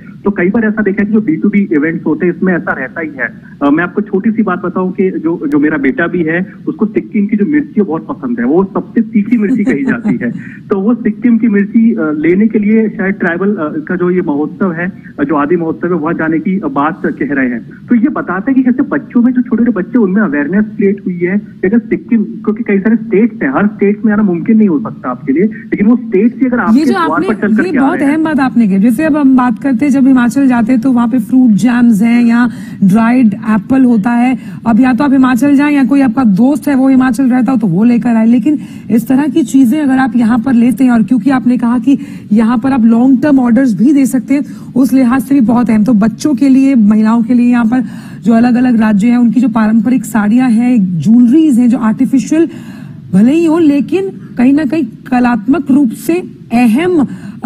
S2: कई बार ऐसा देखा है कि जो B2B इवेंट्स होते हैं इसमें ऐसा रहता ही है। मैं आपको छोटी सी बात बताऊं कि जो मेरा बेटा भी है उसको सिक्किम की जो मिर्ची बहुत पसंद है, वो सबसे तीखी मिर्ची कही जाती है। तो वो सिक्किम की मिर्ची लेने के लिए शायद ट्राइबल का जो ये महोत्सव है, जो आदि महोत्सव है, वहां जाने की बात कह रहे हैं। तो ये बताता है कि कैसे बच्चों में, जो छोटे छोटे बच्चे, उनमें अवेयरनेस क्रिएट हुई है कि अगर सिक्किम, क्योंकि कई सारे स्टेट्स हैं, हर स्टेट में आना मुमकिन नहीं हो सकता आपके लिए, लेकिन वो स्टेट से अगर आपके द्वार पर चलकर
S1: ये बहुत अहम बात आपने की। जैसे अब हम बात करते हैं, जब हिमाचल जाते हैं तो वहां पे फ्रूट जैम्स हैं, यहाँ ड्राइड एप्पल होता है। अब या तो आप हिमाचल जाएं या कोई आपका दोस्त है वो हिमाचल रहता हो तो वो लेकर आए। लेकिन इस तरह की चीजें अगर आप यहाँ पर लेते हैं, और क्योंकि आपने कहा कि यहाँ पर आप लॉन्ग टर्म ऑर्डर्स भी दे सकते हैं, उस लिहाज से भी बहुत अहम। तो बच्चों के लिए, महिलाओं के लिए यहाँ पर जो अलग अलग राज्य हैं उनकी जो पारंपरिक साड़ियां हैं, ज्वेलरीज हैं जो आर्टिफिशियल भले ही हो लेकिन कहीं ना कहीं कलात्मक रूप से अहम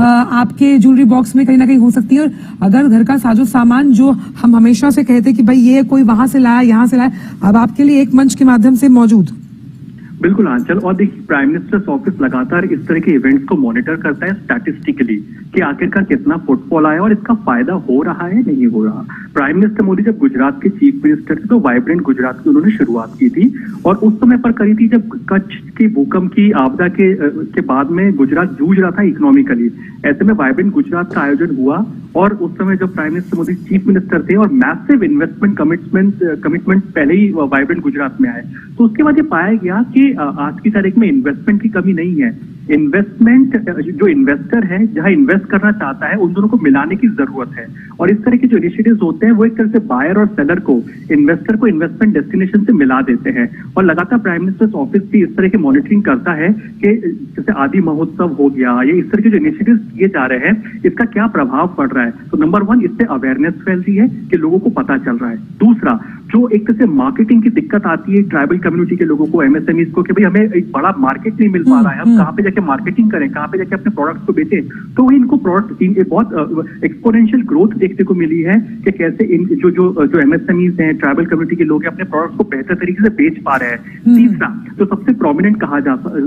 S1: आपके ज्वेलरी बॉक्स में कहीं ना कहीं हो सकती है। और अगर घर का साजो सामान जो हम हमेशा से कहते हैं कि भाई ये कोई वहां से लाया, यहाँ से लाया, अब आपके लिए एक मंच के माध्यम से मौजूद।
S2: बिल्कुल आंचल, और देखिए प्राइम मिनिस्टर्स ऑफिस लगातार इस तरह के इवेंट्स को मॉनिटर करता है स्टैटिस्टिकली कि आखिरकार कितना फुटफॉल आया और इसका फायदा हो रहा है, नहीं हो रहा। प्राइम मिनिस्टर मोदी जब गुजरात के चीफ मिनिस्टर थे तो वाइब्रेंट गुजरात की उन्होंने शुरुआत की थी, और उस समय पर करी थी जब कच्छ की भूकंप की आपदा के बाद में गुजरात जूझ रहा था इकोनॉमिकली। ऐसे में वाइब्रेंट गुजरात का आयोजन हुआ, और उस समय जब prime minister Modi chief minister थे और मैसिव इन्वेस्टमेंट कमिटमेंट पहले ही वाइब्रेंट गुजरात में आए, तो उसके बाद ये पाया गया कि आज की तारीख में इन्वेस्टमेंट की कमी नहीं है। इन्वेस्टमेंट, जो इन्वेस्टर है जहां इन्वेस्ट करना चाहता है उन दोनों को मिलाने की जरूरत है। और इस तरह के जो इनिशिएटिव्स होते हैं वो एक तरह से बायर और सेलर को, इन्वेस्टर को इन्वेस्टमेंट डेस्टिनेशन से मिला देते हैं। और लगातार प्राइम मिनिस्टर्स ऑफिस भी इस तरह की मॉनिटरिंग करता है कि जैसे आदि महोत्सव हो गया, या इस तरह के जो इनिशिएटिव्स किए जा रहे हैं इसका क्या प्रभाव पड़ रहा है। तो नंबर 1, इससे अवेयरनेस फैल रही है कि लोगों को पता चल रहा है। दूसरा, जो एक तरह से मार्केटिंग की दिक्कत आती है ट्राइबल कम्युनिटी के लोगों को, एमएसएमईज को, कि भाई हमें एक बड़ा मार्केट नहीं मिल पा रहा है, हम कहाँ पे जाके मार्केटिंग करें, कहाँ पे जाके अपने प्रोडक्ट्स को बेचें, तो इनको प्रोडक्ट बहुत एक्सपोनेंशियल ग्रोथ देखने को मिली है कि कैसे इन जो एमएसएमईज हैं, ट्राइबल कम्युनिटी के लोग हैं, अपने प्रोडक्ट्स को बेहतर तरीके से बेच पा रहे हैं। तीसरा, जो सबसे प्रोमिनेंट कहा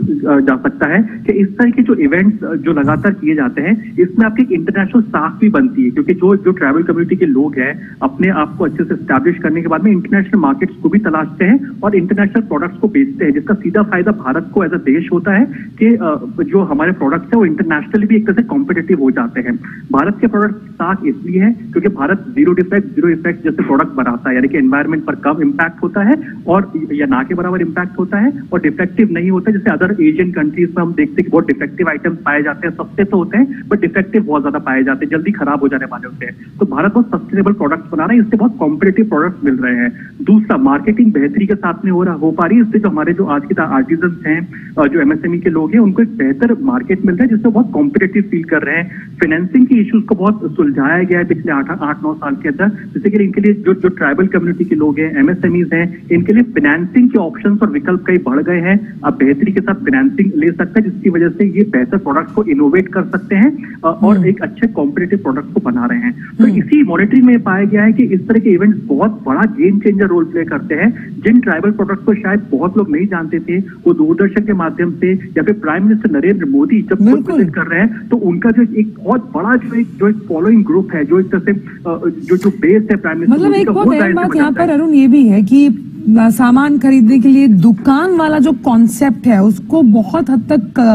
S2: जा सकता है कि इस तरह के जो इवेंट्स जो लगातार किए जाते हैं इसमें आपकी एक इंटरनेशनल साख भी बनती है, क्योंकि जो ट्राइबल कम्युनिटी के लोग हैं अपने आप को अच्छे से स्टैब्लिश करने के बाद में इंटरनेशनल मार्केट्स को भी तलाशते हैं और इंटरनेशनल प्रोडक्ट्स को बेचते हैं, जिसका सीधा फायदा भारत को एज अ देश होता है कि जो हमारे प्रोडक्ट्स हैं वो इंटरनेशनली भी एक तरह से कॉम्पिटिटिव हो जाते हैं। भारत के प्रोडक्ट साख इसलिए है क्योंकि भारत जीरो इफेक्ट जैसे प्रोडक्ट बनाता है, यानी कि एनवायरमेंट पर कम इम्पैक्ट होता है और या ना के बराबर इम्पैक्ट होता है, और डिफेक्टिव नहीं होता जैसे अदर एशियन कंट्रीज में हम देखते हैं कि बहुत डिफेक्टिव आइटम्स पाए जाते हैं, सस्ते तो होते हैं बट डिफेक्टिव बहुत ज्यादा पाए जाते हैं, जल्दी खराब हो जाने वाले होते हैं। तो भारत बहुत सस्टेनेबल प्रोडक्ट्स बना रहा है, इससे बहुत कॉम्पिटिटिव प्रोडक्ट्स मिल रहे हैं। दूसरा, मार्केटिंग बेहतरी के साथ में हो पा रही है, इससे जो हमारे जो आज के आर्टिजन हैं, जो एमएसएमई के लोग हैं, उनको एक बेहतर मार्केट मिल रहा है जिससे बहुत कॉम्पिटिटिव फील कर रहे हैं। फाइनेंसिंग की इश्यूज को बहुत सुलझाया गया है पिछले 8-9 साल के अंदर, जैसे कि इनके लिए जो ट्राइबल कम्युनिटी के लोग हैं, एमएसएमईज हैं, इनके लिए फाइनेंसिंग के ऑप्शंस और विकल्प कई बढ़ गए हैं। अब बेहतरी के साथ फाइनेंसिंग ले सकते हैं, जिसकी वजह से ये बेहतर प्रोडक्ट को इनोवेट कर सकते हैं और एक अच्छे कॉम्पिटिटिव प्रोडक्ट को बना रहे हैं। तो इसी मॉनिटरिंग में पाया गया है कि इस तरह के इवेंट्स बहुत बड़ा गेम चेंजर रोल प्ले करते हैं। जिन ट्राइबल प्रोडक्ट्स को शायद बहुत लोग नहीं जानते थे, वो दूरदर्शन के माध्यम से या फिर प्राइम मिनिस्टर नरेंद्र मोदी जब विजिट कर रहे हैं तो उनका जो एक बहुत बड़ा जो एक फॉलोइंग ग्रुप है, जो एक तरह से जो बेस है प्राइम मिनिस्टर,
S1: मतलब एक बहुत अहम बात यहाँ पर अरुण ये भी है कि सामान खरीदने के लिए दुकान वाला जो कॉन्सेप्ट है उसको बहुत हद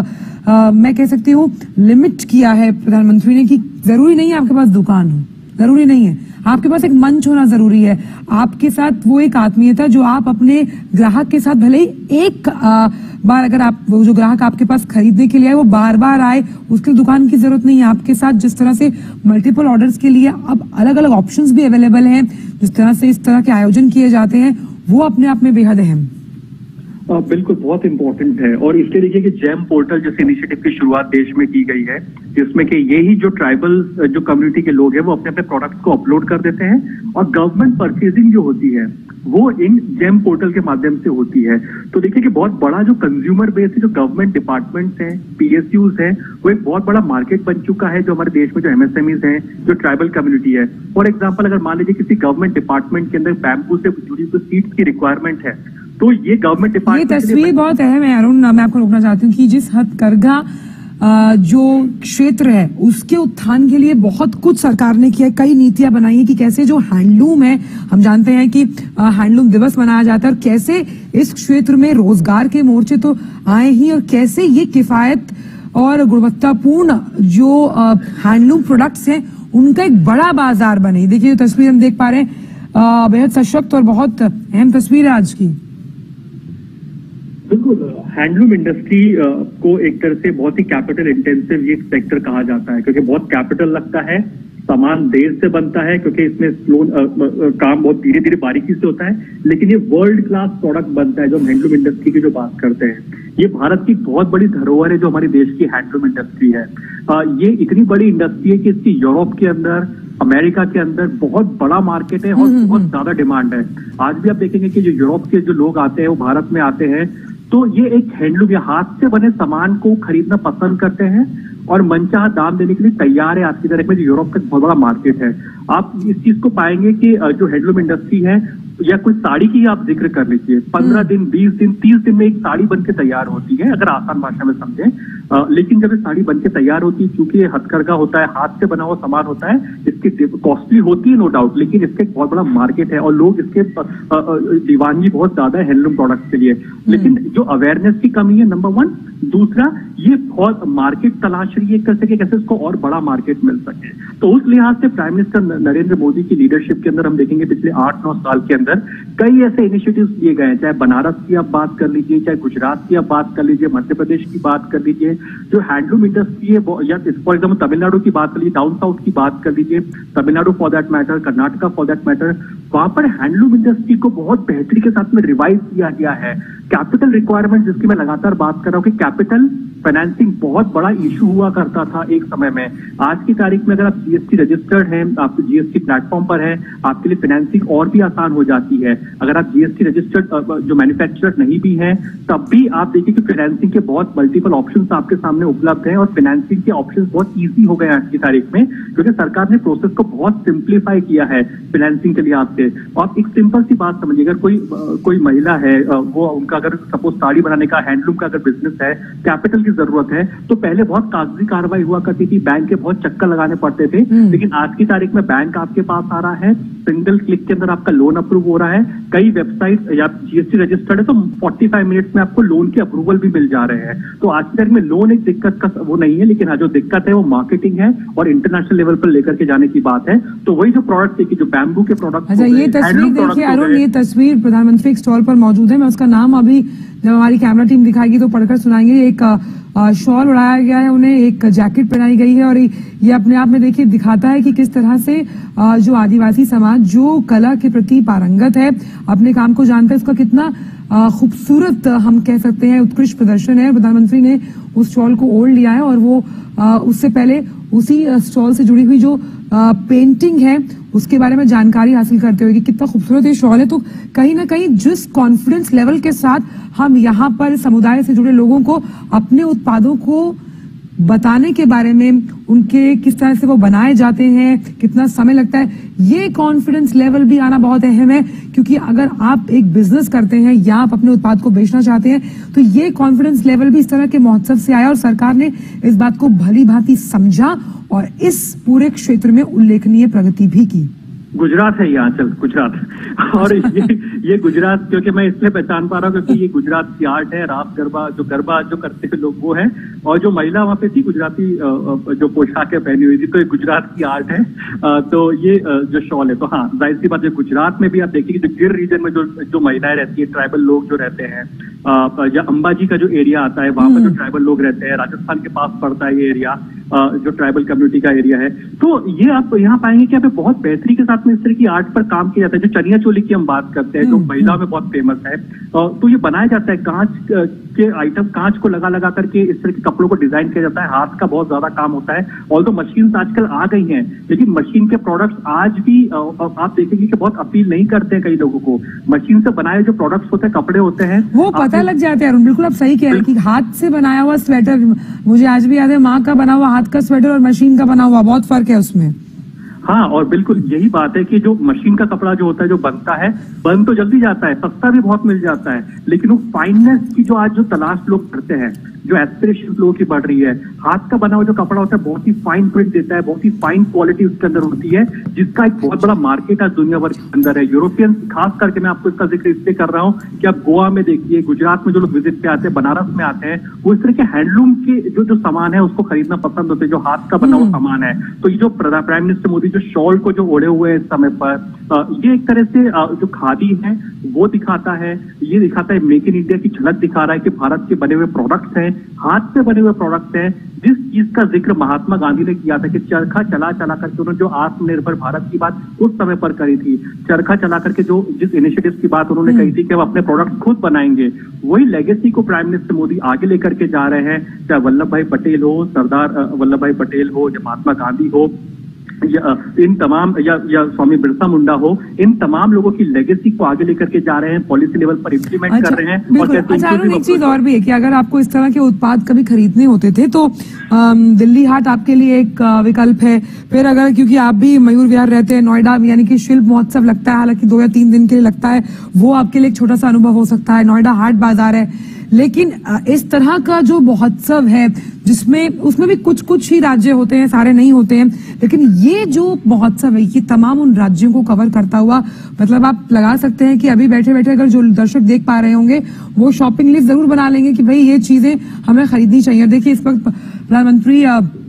S1: तक मैं कह सकती हूँ लिमिट किया है प्रधानमंत्री ने, कि जरूरी नहीं है आपके पास दुकान हो, जरूरी नहीं है, आपके पास एक मंच होना जरूरी है, आपके साथ वो एक आत्मीयता जो आप अपने ग्राहक के साथ भले ही एक बार अगर आप वो जो ग्राहक आपके पास खरीदने के लिए आए वो बार बार आए, उसके लिए दुकान की जरूरत नहीं है। आपके साथ जिस तरह से मल्टीपल ऑर्डर्स के लिए अब अलग अलग ऑप्शंस भी अवेलेबल हैं, जिस तरह से इस तरह के आयोजन किए जाते हैं, वो अपने आप में बेहद अहम।
S2: बिल्कुल बहुत इंपॉर्टेंट है। और इसके देखिए कि जेम पोर्टल जैसे इनिशिएटिव की शुरुआत देश में की गई है, जिसमें कि यही जो ट्राइबल जो कम्युनिटी के लोग हैं वो अपने अपने प्रोडक्ट्स को अपलोड कर देते हैं और गवर्नमेंट परचेजिंग जो होती है वो इन जेम पोर्टल के माध्यम से होती है। तो देखिए कि बहुत बड़ा जो कंज्यूमर बेस है, जो गवर्नमेंट डिपार्टमेंट्स हैं, पीएसयूज हैं, वो एक बहुत बड़ा मार्केट बन चुका है जो हमारे देश में जो एमएसएमईज हैं, जो ट्राइबल कम्युनिटी है। फॉर एग्जाम्पल, अगर मान लीजिए किसी गवर्नमेंट डिपार्टमेंट के अंदर बैम्बू से जुड़ी हुई सीट्स की रिक्वायरमेंट है, तो ये गवर्नमेंट डिपार्टमेंट,
S1: ये तस्वीर बहुत अहम है अरुण, मैं आपको रोकना चाहती हूँ कि जिस हथकरघा जो क्षेत्र है उसके उत्थान के लिए बहुत कुछ सरकार ने किया, कई नीतियां बनाई है कि कैसे जो हैंडलूम है, हम जानते हैं कि हैंडलूम दिवस मनाया जाता है, और कैसे इस क्षेत्र में रोजगार के मोर्चे तो आए ही, और कैसे ये किफायत और गुणवत्तापूर्ण जो हैंडलूम प्रोडक्ट्स हैं उनका एक बड़ा बाजार बने। देखिए जो तस्वीर हम देख पा रहे हैं, बेहद सशक्त और बहुत अहम तस्वीर है आज की।
S2: बिल्कुल, हैंडलूम इंडस्ट्री को एक तरह से बहुत ही कैपिटल इंटेंसिव ये सेक्टर कहा जाता है, क्योंकि बहुत कैपिटल लगता है, सामान देर से बनता है, क्योंकि इसमें काम बहुत धीरे धीरे बारीकी से होता है, लेकिन ये वर्ल्ड क्लास प्रोडक्ट बनता है। जो हम हैंडलूम इंडस्ट्री की जो बात करते हैं, ये भारत की बहुत बड़ी धरोहर है जो हमारे देश की हैंडलूम इंडस्ट्री है। ये इतनी बड़ी इंडस्ट्री है कि इसकी यूरोप के अंदर, अमेरिका के अंदर बहुत बड़ा मार्केट है और बहुत ज्यादा डिमांड है। आज भी आप देखेंगे कि जो यूरोप के जो लोग आते हैं वो भारत में आते हैं, तो ये एक हैंडलूम या हाथ से बने सामान को खरीदना पसंद करते हैं और मनचाहा दाम देने के लिए तैयार है। आज की तारीख में जो यूरोप का बहुत बड़ा मार्केट है, आप इस चीज को पाएंगे कि जो हैंडलूम इंडस्ट्री है, या कोई साड़ी की आप जिक्र कर लीजिए, 15 दिन, 20 दिन, 30 दिन में एक साड़ी बनके तैयार होती है, अगर आसान भाषा में समझें। लेकिन जब ये साड़ी बनके तैयार होती है, क्योंकि ये हथकरघा होता है, हाथ से बना हुआ सामान होता है, इसकी कॉस्टली होती है नो डाउट, लेकिन इसका एक बहुत बड़ा मार्केट है और लोग इसके दीवानगी बहुत ज्यादा है हैंडलूम प्रोडक्ट के लिए। लेकिन जो अवेयरनेस की कमी है, नंबर 1। दूसरा, ये बहुत मार्केट तलाश रही है कर सके कैसे इसको और बड़ा मार्केट मिल सके। तो उस लिहाज से प्राइम मिनिस्टर नरेंद्र मोदी की लीडरशिप के अंदर हम देखेंगे पिछले 8-9 साल के अंदर कई ऐसे इनिशिएटिव्स लिए गए हैं, चाहे बनारस की आप बात कर लीजिए, चाहे गुजरात की आप बात कर लीजिए, मध्य प्रदेश की बात कर लीजिए। जो हैंडलूम इंडस्ट्री है, या फॉर एग्जाम्पल तमिलनाडु की बात कर लीजिए, डाउन साउथ की बात कर लीजिए, Tamil Nadu for that matter, Karnataka for that matter, वहां पर हैंडलूम इंडस्ट्री को बहुत बेहतरी के साथ में रिवाइव किया गया है। कैपिटल रिक्वायरमेंट, जिसकी मैं लगातार बात कर रहा हूं कि कैपिटल फाइनेंसिंग बहुत बड़ा इशू हुआ करता था एक समय में। आज की तारीख में अगर आप जीएसटी रजिस्टर्ड हैं, आप जीएसटी प्लेटफॉर्म पर हैं, आपके लिए फाइनेंसिंग और भी आसान हो जाती है। अगर आप जीएसटी रजिस्टर्ड जो मैन्युफैक्चरर नहीं भी हैं, तब भी आप देखिए कि फाइनेंसिंग के बहुत मल्टीपल ऑप्शंस आपके सामने उपलब्ध हैं और फाइनेंसिंग के ऑप्शंस बहुत ईजी हो गए हैं आज की तारीख में, क्योंकि सरकार ने प्रोसेस को बहुत सिंप्लीफाई किया है फाइनेंसिंग के लिहाज से। और एक सिंपल सी बात समझिए, अगर कोई महिला है, वो उनका अगर सपोज साड़ी बनाने का, हैंडलूम का अगर बिजनेस है, कैपिटल की जरूरत है, तो पहले बहुत कागजी कार्रवाई हुआ करती थी, बैंक के बहुत चक्कर लगाने पड़ते थे। लेकिन आज की तारीख में बैंक आपके पास आ रहा है, सिंगल क्लिक के अंदर आपका लोन अप्रूव हो रहा है। कई वेबसाइट या जीएसटी रजिस्टर्ड है तो 45 मिनट्स में आपको लोन के अप्रूवल भी मिल जा रहे हैं। तो आज की तारीख में लोन एक दिक्कत का वो नहीं है, लेकिन हाँ जो दिक्कत है वो मार्केटिंग है और इंटरनेशनल लेवल पर लेकर के जाने की बात है। तो वही जो प्रोडक्ट देखिए, जो बैम्बू के प्रोडक्ट।
S1: अच्छा, ये तस्वीर देखिए अरुण, ये तस्वीर प्रधानमंत्री एक स्टॉल पर मौजूद है। मैं उसका नाम अभी जब हमारी कैमरा टीम दिखाएगी तो पढ़कर सुनाएंगे। एक शॉल उड़ाया गया है, उन्हें एक जैकेट पहनाई गई है, और ये अपने आप में देखिए दिखाता है कि किस तरह से जो आदिवासी समाज जो कला के प्रति पारंगत है, अपने काम को जानता है, उसका कितना खूबसूरत हम कह सकते हैं उत्कृष्ट प्रदर्शन है। प्रधानमंत्री ने उस स्टॉल को ओढ़ लिया है और वो उससे पहले उसी स्टॉल से जुड़ी हुई जो पेंटिंग है उसके बारे में जानकारी हासिल करते हुए कि कितना खूबसूरत ये शॉल है। तो कहीं ना कहीं जिस कॉन्फिडेंस लेवल के साथ हम यहाँ पर समुदाय से जुड़े लोगों को अपने उत्पादों को बताने के बारे में, उनके किस तरह से वो बनाए जाते हैं, कितना समय लगता है, ये कॉन्फिडेंस लेवल भी आना बहुत अहम है। क्योंकि अगर आप एक बिजनेस करते हैं या आप अपने उत्पाद को बेचना चाहते हैं, तो ये कॉन्फिडेंस लेवल भी इस तरह के महोत्सव से आया और सरकार ने इस बात को भली भांति समझा और इस पूरे क्षेत्र में उल्लेखनीय प्रगति भी की।
S2: गुजरात है यहाँ, चल गुजरात। और ये गुजरात क्योंकि मैं इसलिए पहचान पा रहा हूँ क्योंकि ये गुजरात की आर्ट है। रास गरबा जो करते हैं लोग वो है, और जो महिला वहाँ पे थी गुजराती जो पोशाकें पहनी हुई थी, तो ये गुजरात की आर्ट है। तो ये जो शॉल है, तो हाँ जाहिर सी बात है गुजरात में भी आप देखिए जो गिर रीजन में जो महिलाएं रहती है, ट्राइबल लोग जो रहते हैं, या अंबाजी का जो एरिया आता है वहां पर जो ट्राइबल लोग रहते हैं, राजस्थान के पास पड़ता है ये एरिया, जो ट्राइबल कम्युनिटी का एरिया है। तो ये आप यहाँ पाएंगे कि यहाँ पे बहुत बेहतरी के साथ में इस तरह की आर्ट पर काम किया जाता है। जो चनिया चोली की हम बात करते हैं, जो महिलाओं में बहुत फेमस है, तो ये बनाया जाता है कांच के आइटम, कांच को लगा लगा करके इस तरह के कपड़ों को डिजाइन किया जाता है। हाथ का बहुत ज्यादा काम होता है। ऑल्दो मशीन आजकल आ गई हैं, लेकिन मशीन के प्रोडक्ट्स आज भी आप देखेंगे कि बहुत अपील नहीं करते हैं कई लोगों को। मशीन से बनाए जो प्रोडक्ट्स होते हैं, कपड़े होते हैं,
S1: वो पता लग जाते हैं। बिल्कुल आप सही कह रहे हैं कि हाथ से बनाया हुआ स्वेटर, मुझे आज भी याद है माँ का बना हुआ हाथ का स्वेटर और मशीन का बना हुआ बहुत फर्क है उसमें।
S2: हाँ, और बिल्कुल यही बात है कि जो मशीन का कपड़ा जो होता है, जो बनता है, बन तो जल्दी जाता है, सस्ता भी बहुत मिल जाता है, लेकिन वो फाइननेस की जो आज जो तलाश लोग करते हैं, जो एस्पिरेशन लोगों की बढ़ रही है, हाथ का बना हुआ जो कपड़ा होता है बहुत ही फाइन प्रिंट देता है, बहुत ही फाइन क्वालिटी उसके अंदर होती है, जिसका एक बहुत बड़ा मार्केट आज दुनिया भर के अंदर है। यूरोपियन खास करके मैं आपको इसका जिक्र इसलिए कर रहा हूँ कि आप गोवा में देखिए, गुजरात में जो लोग विजिट पे आते हैं, बनारस में आते हैं, वो इस तरह के हैंडलूम के जो सामान है उसको खरीदना पसंद होते हैं, जो हाथ का बना हुआ सामान है। तो ये जो प्राइम मिनिस्टर मोदी जो शॉल को जो ओढ़े हुए हैं इस समय पर, ये एक तरह से जो खादी है वो दिखाता है, ये दिखाता है मेक इन इंडिया की झलक दिखा रहा है कि भारत के बने हुए प्रोडक्ट्स हैं, हाथ से बने हुए प्रोडक्ट्स हैं। जिस चीज का जिक्र महात्मा गांधी ने किया था कि चरखा चला चला करके उन्होंने जो आत्मनिर्भर भारत की बात उस समय पर करी थी, चरखा चला करके जो जिस इनिशिएटिव की बात उन्होंने कही थी कि हम अपने प्रोडक्ट्स खुद बनाएंगे, वही लेगेसी को प्राइम मिनिस्टर मोदी आगे लेकर के जा रहे हैं। चाहे वल्लभ भाई पटेल हो, सरदार वल्लभ भाई पटेल हो, या महात्मा गांधी हो, इन तमाम या स्वामी बिरसा मुंडा हो, इन तमाम लोगों की लेगेसी को आगे लेकर के जा रहे हैं, पॉलिसी लेवल पर इम्प्लीमेंट कर रहे हैं। और
S1: अच्छा, एक चीज और भी है कि अगर आपको इस तरह के उत्पाद कभी खरीदने होते थे तो दिल्ली हाट आपके लिए एक विकल्प है। फिर अगर, क्योंकि आप भी मयूर विहार रहते हैं, नोएडा यानी कि शिल्प महोत्सव लगता है, हालांकि 2 या 3 दिन के लिए लगता है, वो आपके लिए एक छोटा सा अनुभव हो सकता है। नोएडा हाट बाजार है, लेकिन इस तरह का जो महोत्सव है जिसमें उसमें भी कुछ कुछ ही राज्य होते हैं, सारे नहीं होते हैं, लेकिन ये जो महोत्सव है ये तमाम उन राज्यों को कवर करता हुआ, मतलब आप लगा सकते हैं कि अभी बैठे बैठे अगर जो दर्शक देख पा रहे होंगे वो शॉपिंग लिस्ट जरूर बना लेंगे कि भाई ये चीजें हमें खरीदनी चाहिए। देखिए इस वक्त प्रधानमंत्री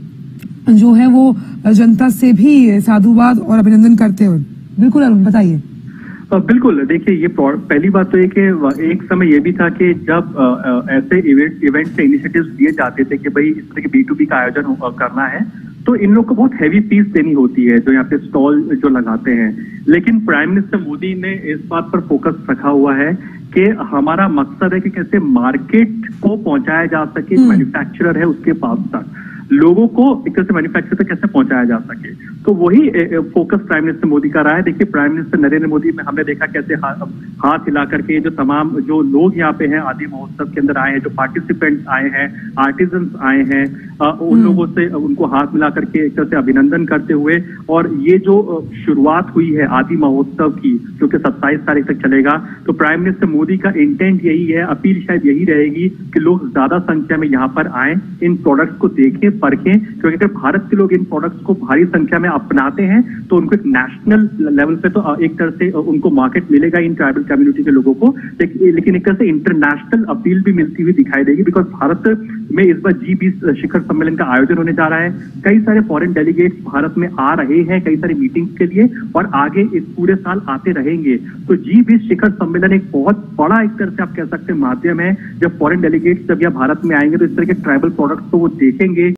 S1: जो है वो जनता से भी साधुवाद और अभिनंदन करते हुए। बिल्कुल अरुण, बताइए।
S2: बिल्कुल, देखिए ये पहली बात तो ये कि एक समय ये भी था कि जब ऐसे इवेंट से इनिशिएटिव्स दिए जाते थे कि भाई इस तरह के B2B का आयोजन करना है, तो इन लोग को बहुत हैवी फीस देनी होती है जो यहाँ पे स्टॉल जो लगाते हैं। लेकिन प्राइम मिनिस्टर मोदी ने इस बात पर फोकस रखा हुआ है कि हमारा मकसद है कि कैसे मार्केट को पहुंचाया जा सके, मैन्युफैक्चरर है उसके पास तक, लोगों को एक तरह से मैन्युफैक्चर तक कैसे पहुंचाया जा सके। तो वही फोकस प्राइम मिनिस्टर मोदी का रहा है। देखिए प्राइम मिनिस्टर नरेंद्र मोदी में हमने देखा कैसे हाथ हिला करके जो तमाम जो लोग यहाँ पे हैं आदि महोत्सव के अंदर आए हैं, जो पार्टिसिपेंट्स आए हैं, आर्टिजन्स आए हैं, उन लोगों से उनको हाथ मिला करके एक तरह से अभिनंदन करते हुए, और ये जो शुरुआत हुई है आदि महोत्सव की जो कि 27 तारीख तक चलेगा, तो प्राइम मिनिस्टर मोदी का इंटेंट यही है, अपील शायद यही रहेगी कि लोग ज्यादा संख्या में यहाँ पर आए, इन प्रोडक्ट्स को देखें, परखें, क्योंकि अगर भारत के लोग इन प्रोडक्ट्स को भारी संख्या में अपनाते हैं तो उनको एक नेशनल लेवल पे तो एक तरह से उनको मार्केट मिलेगा इन ट्राइबल कम्युनिटी के लोगों को, लेकिन एक तरह से इंटरनेशनल अपील भी मिलती हुई दिखाई देगी। बिकॉज भारत में इस बार G20 शिखर सम्मेलन का आयोजन होने जा रहा है, कई सारे फॉरेन डेलीगेट्स भारत में आ रहे हैं कई सारी मीटिंग्स के लिए, और आगे इस पूरे साल आते रहेंगे। तो G20 शिखर सम्मेलन एक बहुत बड़ा एक तरह से आप कह सकते हैं माध्यम है, जब फॉरेन डेलीगेट्स जब यहाँ भारत में आएंगे तो इस तरह के ट्राइबल प्रोडक्ट्स को वो देखेंगे।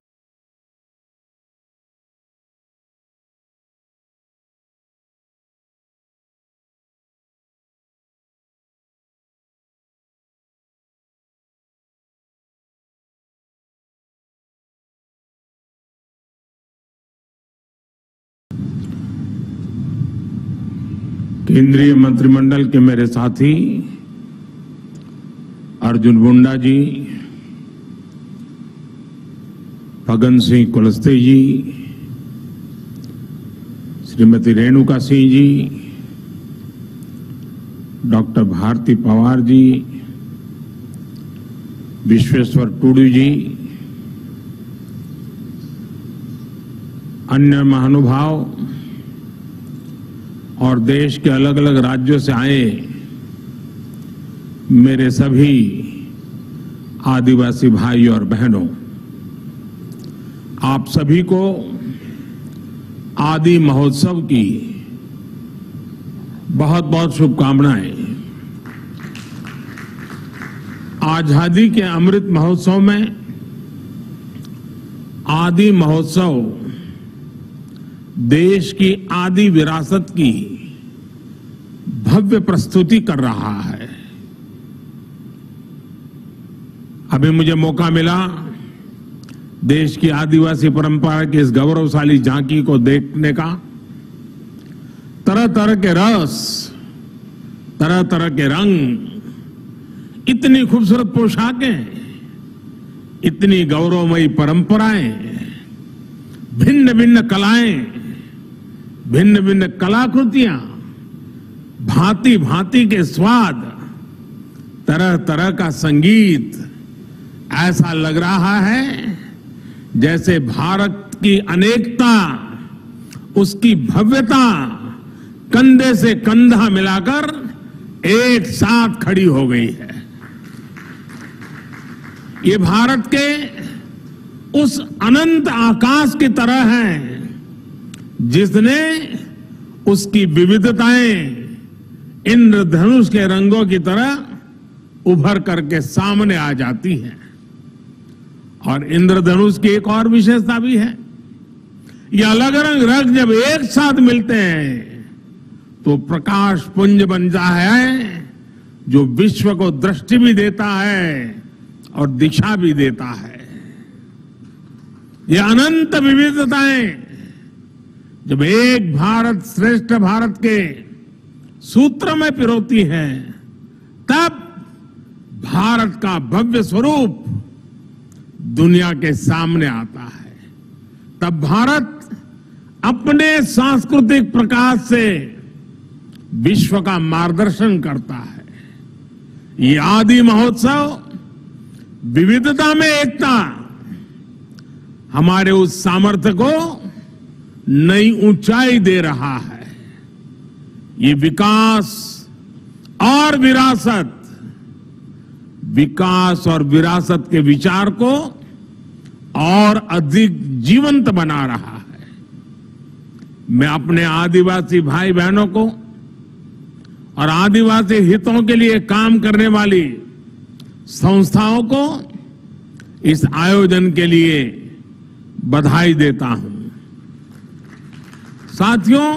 S3: केंद्रीय मंत्रिमंडल के मेरे साथी अर्जुन मुंडा जी, फगन सिंह कुलस्ते जी, श्रीमती रेणुका सिंह जी, डॉक्टर भारती पवार जी, विश्वेश्वर टूडू जी, अन्य महानुभाव और देश के अलग अलग राज्यों से आए मेरे सभी आदिवासी भाई और बहनों, आप सभी को आदि महोत्सव की बहुत बहुत शुभकामनाएं। आजादी के अमृत महोत्सव में आदि महोत्सव देश की आदि विरासत की भव्य प्रस्तुति कर रहा है। अभी मुझे मौका मिला देश की आदिवासी परंपरा की इस गौरवशाली झांकी को देखने का। तरह तरह के रस, तरह तरह के रंग, इतनी खूबसूरत पोशाकें, इतनी गौरवमयी परंपराएं, भिन्न भिन्न कलाएं, भिन्न भिन्न कलाकृतियां, भांति भांति के स्वाद, तरह तरह का संगीत, ऐसा लग रहा है जैसे भारत की अनेकता, उसकी भव्यता कंधे से कंधा मिलाकर एक साथ खड़ी हो गई है। ये भारत के उस अनंत आकाश की तरह है जिसने उसकी विविधताएं इंद्रधनुष के रंगों की तरह उभर करके सामने आ जाती हैं। और इंद्रधनुष की एक और विशेषता भी है, ये अलग अलग रंग जब एक साथ मिलते हैं तो प्रकाश पुंज बनता है जो विश्व को दृष्टि भी देता है और दिशा भी देता है। ये अनंत विविधताएं जब एक भारत श्रेष्ठ भारत के सूत्र में पिरोती हैं, तब भारत का भव्य स्वरूप दुनिया के सामने आता है। तब भारत अपने सांस्कृतिक प्रकाश से विश्व का मार्गदर्शन करता है। ये आदि महोत्सव विविधता में एकता हमारे उस सामर्थ्य को नई ऊंचाई दे रहा है। ये विकास और विरासत के विचार को और अधिक जीवंत बना रहा है। मैं अपने आदिवासी भाई बहनों को और आदिवासी हितों के लिए काम करने वाली संस्थाओं को इस आयोजन के लिए बधाई देता हूं। साथियों,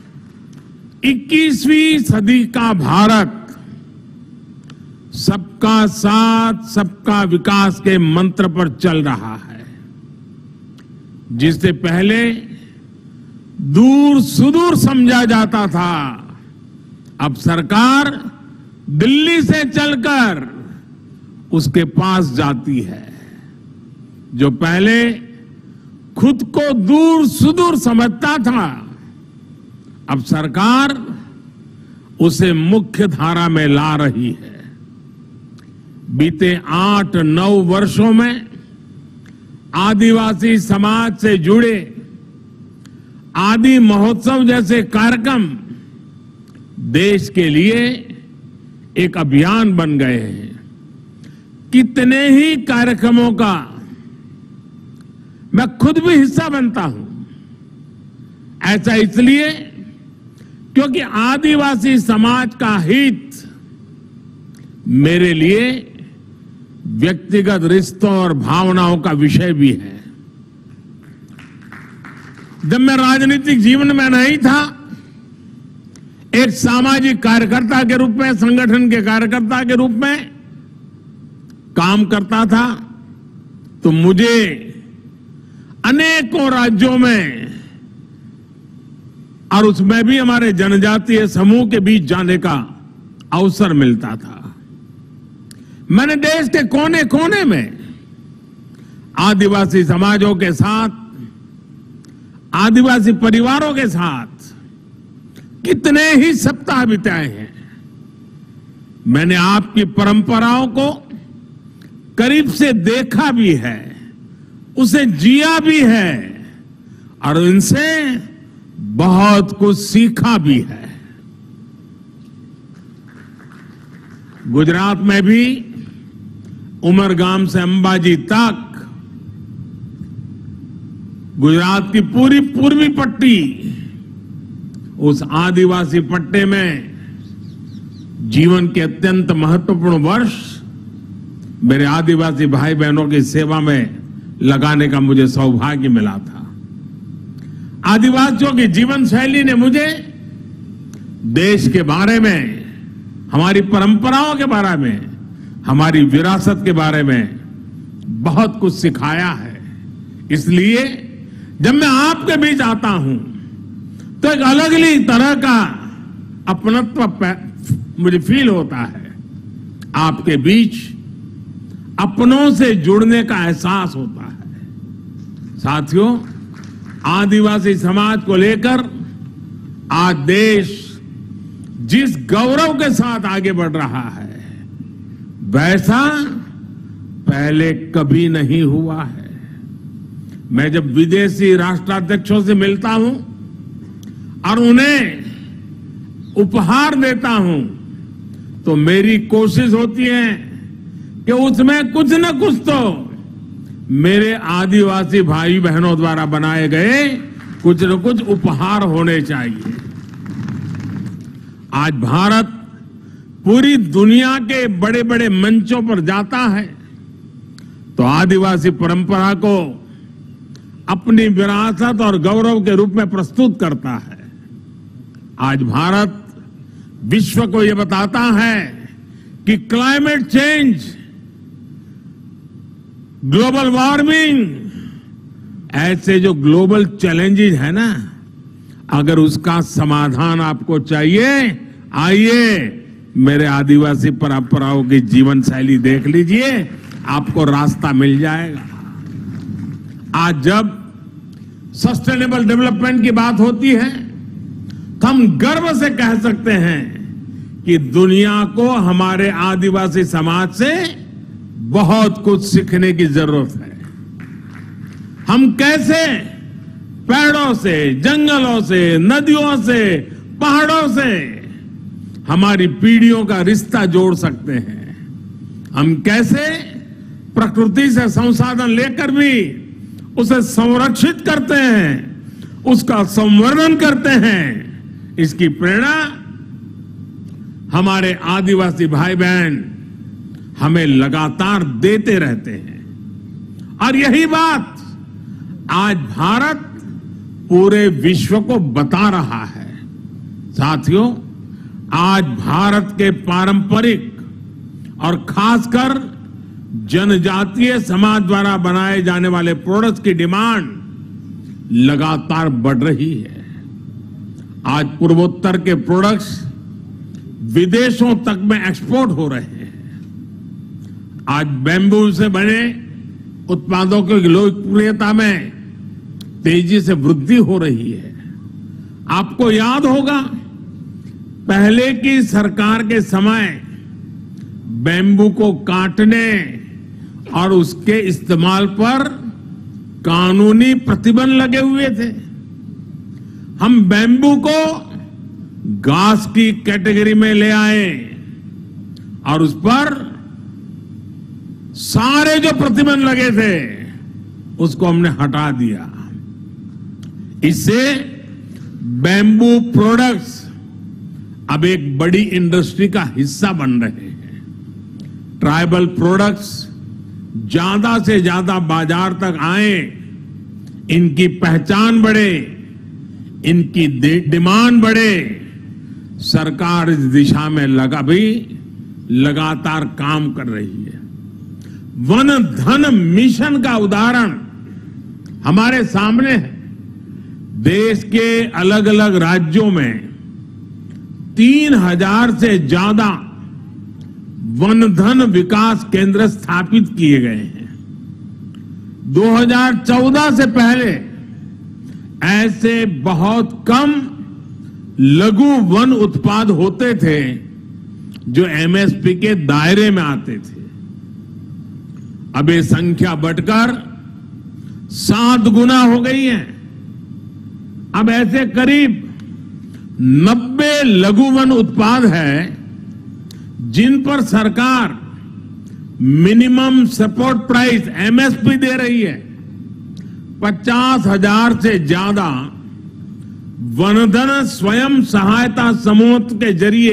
S3: 21वीं सदी का भारत सबका साथ सबका विकास के मंत्र पर चल रहा है। जिससे पहले दूर सुदूर समझा जाता था, अब सरकार दिल्ली से चलकर उसके पास जाती है। जो पहले खुद को दूर सुदूर समझता था, अब सरकार उसे मुख्य धारा में ला रही है। बीते 8-9 वर्षों में आदिवासी समाज से जुड़े आदि महोत्सव जैसे कार्यक्रम देश के लिए एक अभियान बन गए हैं। कितने ही कार्यक्रमों का मैं खुद भी हिस्सा बनता हूं। ऐसा इसलिए क्योंकि आदिवासी समाज का हित मेरे लिए व्यक्तिगत रिश्तों और भावनाओं का विषय भी है। जब मैं राजनीतिक जीवन में नहीं था, एक सामाजिक कार्यकर्ता के रूप में, संगठन के कार्यकर्ता के रूप में काम करता था, तो मुझे अनेकों राज्यों में और उसमें भी हमारे जनजातीय समूह के बीच जाने का अवसर मिलता था। मैंने देश के कोने कोने में आदिवासी समाजों के साथ, आदिवासी परिवारों के साथ कितने ही सप्ताह बिताए हैं। मैंने आपकी परंपराओं को करीब से देखा भी है, उसे जिया भी है और इनसे बहुत कुछ सीखा भी है। गुजरात में भी उमरगाम से अंबाजी तक गुजरात की पूरी पूर्वी पट्टी, उस आदिवासी पट्टे में जीवन के अत्यंत महत्वपूर्ण वर्ष मेरे आदिवासी भाई बहनों की सेवा में लगाने का मुझे सौभाग्य मिला था। आदिवासियों की जीवन शैली ने मुझे देश के बारे में, हमारी परंपराओं के बारे में, हमारी विरासत के बारे में बहुत कुछ सिखाया है। इसलिए जब मैं आपके बीच आता हूं तो एक अलग ही तरह का अपनत्व मुझे फील होता है। आपके बीच अपनों से जुड़ने का एहसास होता है। साथियों, आदिवासी समाज को लेकर आज देश जिस गौरव के साथ आगे बढ़ रहा है वैसा पहले कभी नहीं हुआ है। मैं जब विदेशी राष्ट्राध्यक्षों से मिलता हूं और उन्हें उपहार देता हूं तो मेरी कोशिश होती है कि उसमें कुछ न कुछ तो मेरे आदिवासी भाई बहनों द्वारा बनाए गए कुछ न कुछ उपहार होने चाहिए। आज भारत पूरी दुनिया के बड़े बड़े मंचों पर जाता है तो आदिवासी परंपरा को अपनी विरासत और गौरव के रूप में प्रस्तुत करता है। आज भारत विश्व को यह बताता है कि क्लाइमेट चेंज, ग्लोबल वार्मिंग, ऐसे जो ग्लोबल चैलेंजेस है ना, अगर उसका समाधान आपको चाहिए, आइए मेरे आदिवासी परंपराओं की जीवन शैली देख लीजिए, आपको रास्ता मिल जाएगा। आज जब सस्टेनेबल डेवलपमेंट की बात होती है तो हम गर्व से कह सकते हैं कि दुनिया को हमारे आदिवासी समाज से बहुत कुछ सीखने की जरूरत है। हम कैसे पेड़ों से, जंगलों से, नदियों से, पहाड़ों से हमारी पीढ़ियों का रिश्ता जोड़ सकते हैं। हम कैसे प्रकृति से संसाधन लेकर भी उसे संरक्षित करते हैं, उसका संवर्धन करते हैं, इसकी प्रेरणा हमारे आदिवासी भाई बहन हमें लगातार देते रहते हैं। और यही बात आज भारत पूरे विश्व को बता रहा है। साथियों, आज भारत के पारंपरिक और खासकर जनजातीय समाज द्वारा बनाए जाने वाले प्रोडक्ट्स की डिमांड लगातार बढ़ रही है। आज पूर्वोत्तर के प्रोडक्ट्स विदेशों तक में एक्सपोर्ट हो रहे हैं। आज बैम्बू से बने उत्पादों की लोकप्रियता में तेजी से वृद्धि हो रही है। आपको याद होगा, पहले की सरकार के समय बैम्बू को काटने और उसके इस्तेमाल पर कानूनी प्रतिबंध लगे हुए थे। हम बैम्बू को घास की कैटेगरी में ले आए और उस पर सारे जो प्रतिबंध लगे थे उसको हमने हटा दिया। इससे बैम्बू प्रोडक्ट्स अब एक बड़ी इंडस्ट्री का हिस्सा बन रहे हैं। ट्राइबल प्रोडक्ट्स ज्यादा से ज्यादा बाजार तक आए, इनकी पहचान बढ़े, इनकी डिमांड बढ़े। सरकार इस दिशा में लगातार काम कर रही है। वन धन मिशन का उदाहरण हमारे सामने है। देश के अलग अलग राज्यों में 3000 से ज्यादा वन धन विकास केंद्र स्थापित किए गए हैं। 2014 से पहले ऐसे बहुत कम लघु वन उत्पाद होते थे जो एमएसपी के दायरे में आते थे। अब ये संख्या बढ़कर 7 गुना हो गई है। अब ऐसे करीब 90 लघु वन उत्पाद है जिन पर सरकार मिनिमम सपोर्ट प्राइस एमएसपी दे रही है। 50,000 से ज्यादा वनधन स्वयं सहायता समूह के जरिए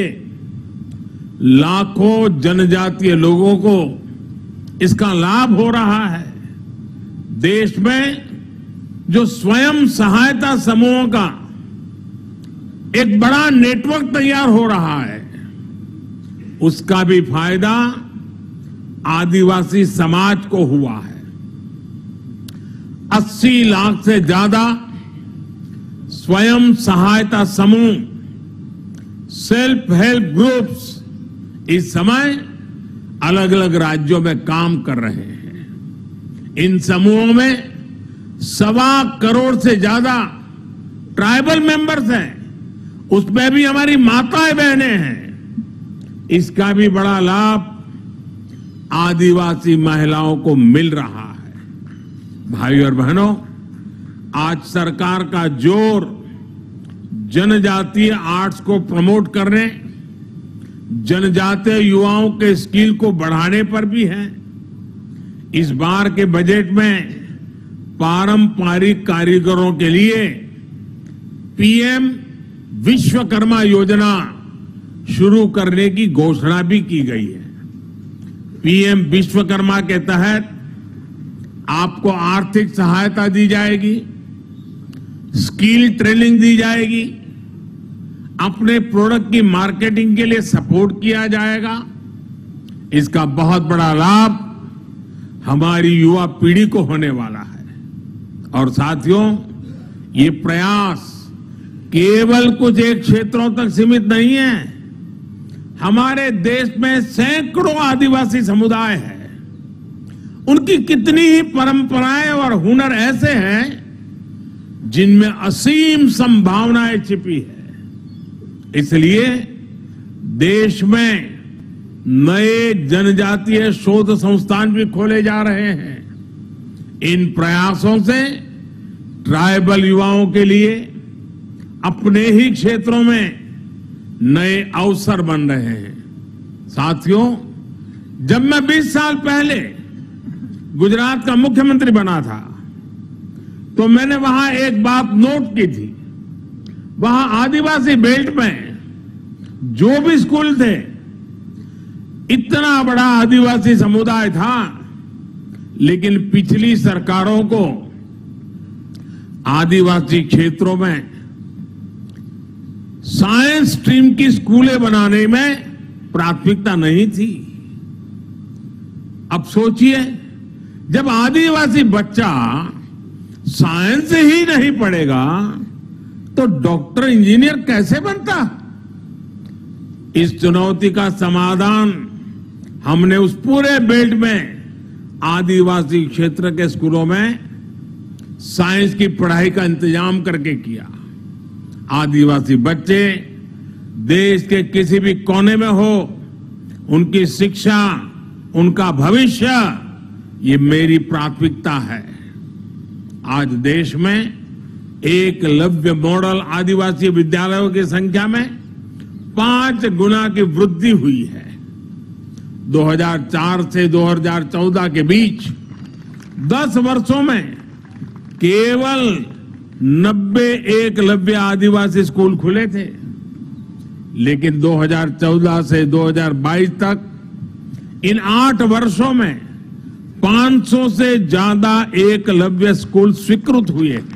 S3: लाखों जनजातीय लोगों को इसका लाभ हो रहा है। देश में जो स्वयं सहायता समूहों का एक बड़ा नेटवर्क तैयार हो रहा है, उसका भी फायदा आदिवासी समाज को हुआ है। 80 लाख से ज्यादा स्वयं सहायता समूह, सेल्फ हेल्प ग्रुप्स इस समय अलग अलग राज्यों में काम कर रहे हैं। इन समूहों में 1.25 करोड़ से ज्यादा ट्राइबल मेंबर्स हैं उसमें भी हमारी माताएं बहनें हैं, इसका भी बड़ा लाभ आदिवासी महिलाओं को मिल रहा है। भाई और बहनों, आज सरकार का जोर जनजातीय आर्ट्स को प्रमोट करने, जनजातीय युवाओं के स्किल को बढ़ाने पर भी है। इस बार के बजट में पारंपरिक कारीगरों के लिए पीएम विश्वकर्मा योजना शुरू करने की घोषणा भी की गई है। पीएम विश्वकर्मा के तहत आपको आर्थिक सहायता दी जाएगी, स्किल ट्रेनिंग दी जाएगी, अपने प्रोडक्ट की मार्केटिंग के लिए सपोर्ट किया जाएगा। इसका बहुत बड़ा लाभ हमारी युवा पीढ़ी को होने वाला है। और साथियों, ये प्रयास केवल कुछ एक क्षेत्रों तक सीमित नहीं है। हमारे देश में सैकड़ों आदिवासी समुदाय हैं। उनकी कितनी ही परंपराएं और हुनर ऐसे हैं जिनमें असीम संभावनाएं छिपी है। इसलिए देश में नए जनजातीय शोध संस्थान भी खोले जा रहे हैं। इन प्रयासों से ट्राइबल युवाओं के लिए अपने ही क्षेत्रों में नए अवसर बन रहे हैं। साथियों, जब मैं 20 साल पहले गुजरात का मुख्यमंत्री बना था, तो मैंने वहां एक बात नोट की थी। वहां आदिवासी बेल्ट में जो भी स्कूल थे, इतना बड़ा आदिवासी समुदाय था, लेकिन पिछली सरकारों को आदिवासी क्षेत्रों में साइंस स्ट्रीम की स्कूलें बनाने में प्राथमिकता नहीं थी। अब सोचिए, जब आदिवासी बच्चा साइंस ही नहीं पढ़ेगा तो डॉक्टर इंजीनियर कैसे बनता? इस चुनौती का समाधान हमने उस पूरे बेल्ट में आदिवासी क्षेत्र के स्कूलों में साइंस की पढ़ाई का इंतजाम करके किया। आदिवासी बच्चे देश के किसी भी कोने में हो, उनकी शिक्षा, उनका भविष्य, ये मेरी प्राथमिकता है। आज देश में एकलव्य मॉडल आदिवासी विद्यालयों की संख्या में 5 गुना की वृद्धि हुई है। 2004 से 2014 के बीच 10 वर्षों में केवल 90 एकलव्य आदिवासी स्कूल खुले थे, लेकिन 2014 से 2022 तक इन 8 वर्षों में 500 से ज्यादा एकलव्य स्कूल स्वीकृत हुए हैं।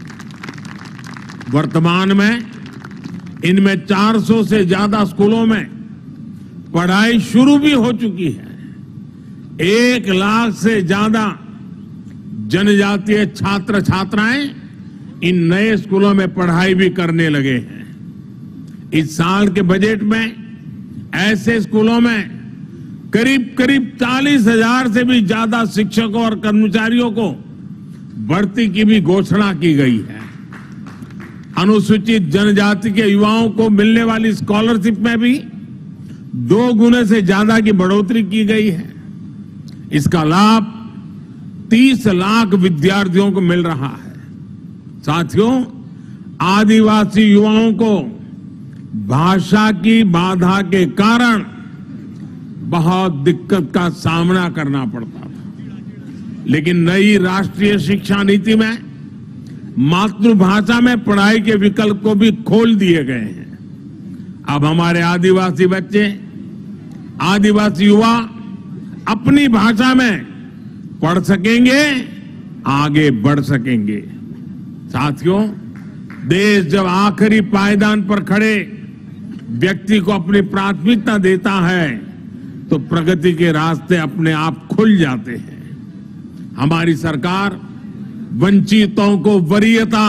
S3: वर्तमान में इनमें 400 से ज्यादा स्कूलों में पढ़ाई शुरू भी हो चुकी है। 1 लाख से ज्यादा जनजातीय छात्र छात्राएं इन नए स्कूलों में पढ़ाई भी करने लगे हैं। इस साल के बजट में ऐसे स्कूलों में करीब 40,000 से भी ज्यादा शिक्षकों और कर्मचारियों को भर्ती की भी घोषणा की गई है। अनुसूचित जनजाति के युवाओं को मिलने वाली स्कॉलरशिप में भी 2 गुने से ज्यादा की बढ़ोतरी की गई है। इसका लाभ 30 लाख विद्यार्थियों को मिल रहा है। साथियों, आदिवासी युवाओं को भाषा की बाधा के कारण बहुत दिक्कत का सामना करना पड़ता था, लेकिन नई राष्ट्रीय शिक्षा नीति में मातृभाषा में पढ़ाई के विकल्प को भी खोल दिए गए हैं। अब हमारे आदिवासी बच्चे, आदिवासी युवा अपनी भाषा में पढ़ सकेंगे, आगे बढ़ सकेंगे। साथियों, देश जब आखिरी पायदान पर खड़े व्यक्ति को अपनी प्राथमिकता देता है तो प्रगति के रास्ते अपने आप खुल जाते हैं। हमारी सरकार वंचितों को वरीयता,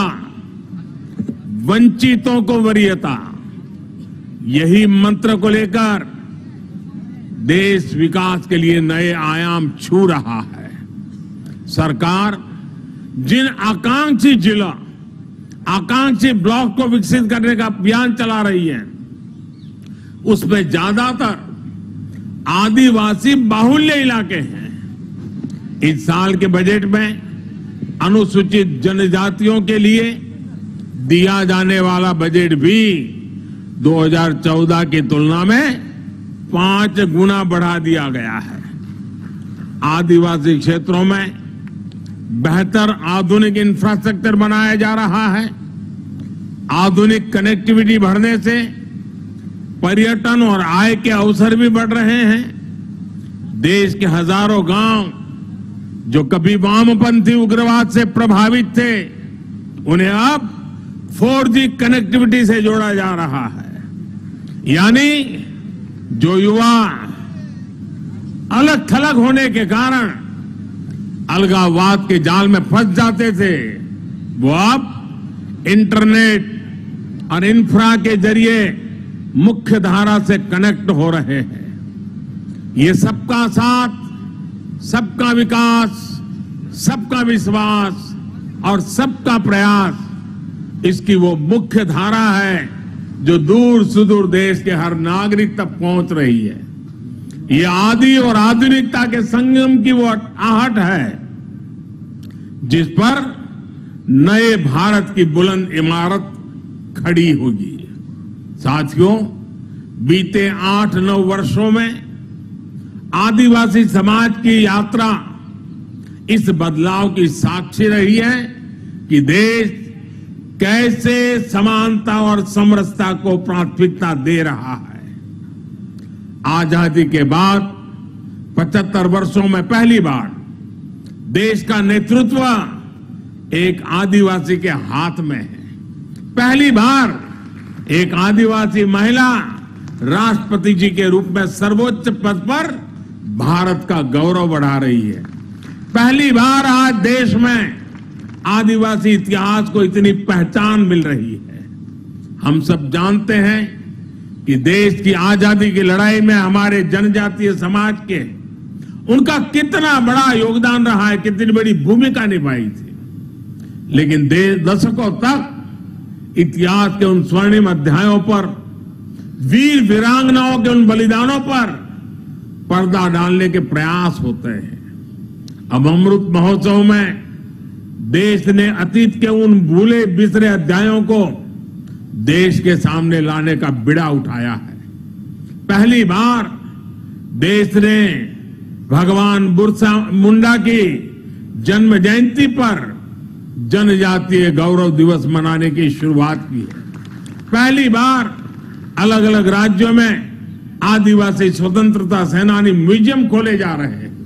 S3: वंचितों को वरीयता, यही मंत्र को लेकर देश विकास के लिए नए आयाम छू रहा है। सरकार जिन आकांक्षी जिला आकांक्षी ब्लॉक को विकसित करने का अभियान चला रही है, उसमें ज्यादातर आदिवासी बाहुल्य इलाके हैं। इस साल के बजट में अनुसूचित जनजातियों के लिए दिया जाने वाला बजट भी 2014 की तुलना में 5 गुना बढ़ा दिया गया है। आदिवासी क्षेत्रों में बेहतर आधुनिक इंफ्रास्ट्रक्चर बनाया जा रहा है। आधुनिक कनेक्टिविटी बढ़ने से पर्यटन और आय के अवसर भी बढ़ रहे हैं। देश के हजारों गांव जो कभी वामपंथी उग्रवाद से प्रभावित थे, उन्हें अब 4G कनेक्टिविटी से जोड़ा जा रहा है। यानी जो युवा अलग थलग होने के कारण अलगाववाद के जाल में फंस जाते थे, वो अब इंटरनेट और इंफ्रा के जरिए मुख्य धारा से कनेक्ट हो रहे हैं। ये सबका साथ, सबका विकास, सबका विश्वास और सबका प्रयास, इसकी वो मुख्य धारा है जो दूर सुदूर देश के हर नागरिक तक पहुंच रही है। ये आदि और आधुनिकता के संगम की वो आहट है जिस पर नए भारत की बुलंद इमारत खड़ी होगी। साथियों, बीते 8-9 वर्षों में आदिवासी समाज की यात्रा इस बदलाव की साक्षी रही है कि देश कैसे समानता और समरसता को प्राथमिकता दे रहा है। आजादी के बाद 75 वर्षों में पहली बार देश का नेतृत्व एक आदिवासी के हाथ में है। पहली बार एक आदिवासी महिला राष्ट्रपति जी के रूप में सर्वोच्च पद पर भारत का गौरव बढ़ा रही है। पहली बार आज देश में आदिवासी इतिहास को इतनी पहचान मिल रही है। हम सब जानते हैं कि देश की आजादी की लड़ाई में हमारे जनजातीय समाज के उनका कितना बड़ा योगदान रहा है, कितनी बड़ी भूमिका निभाई थी। लेकिन दशकों तक इतिहास के उन स्वर्णिम अध्यायों पर, वीर वीरांगनाओं के उन बलिदानों पर पर्दा डालने के प्रयास होते हैं। अब अमृत महोत्सव में देश ने अतीत के उन भूले बिसरे अध्यायों को देश के सामने लाने का बिड़ा उठाया है। पहली बार देश ने भगवान बिरसा मुंडा की जन्म जयंती पर जनजातीय गौरव दिवस मनाने की शुरुआत की है। पहली बार अलग अलग राज्यों में आदिवासी स्वतंत्रता सेनानी म्यूजियम खोले जा रहे हैं।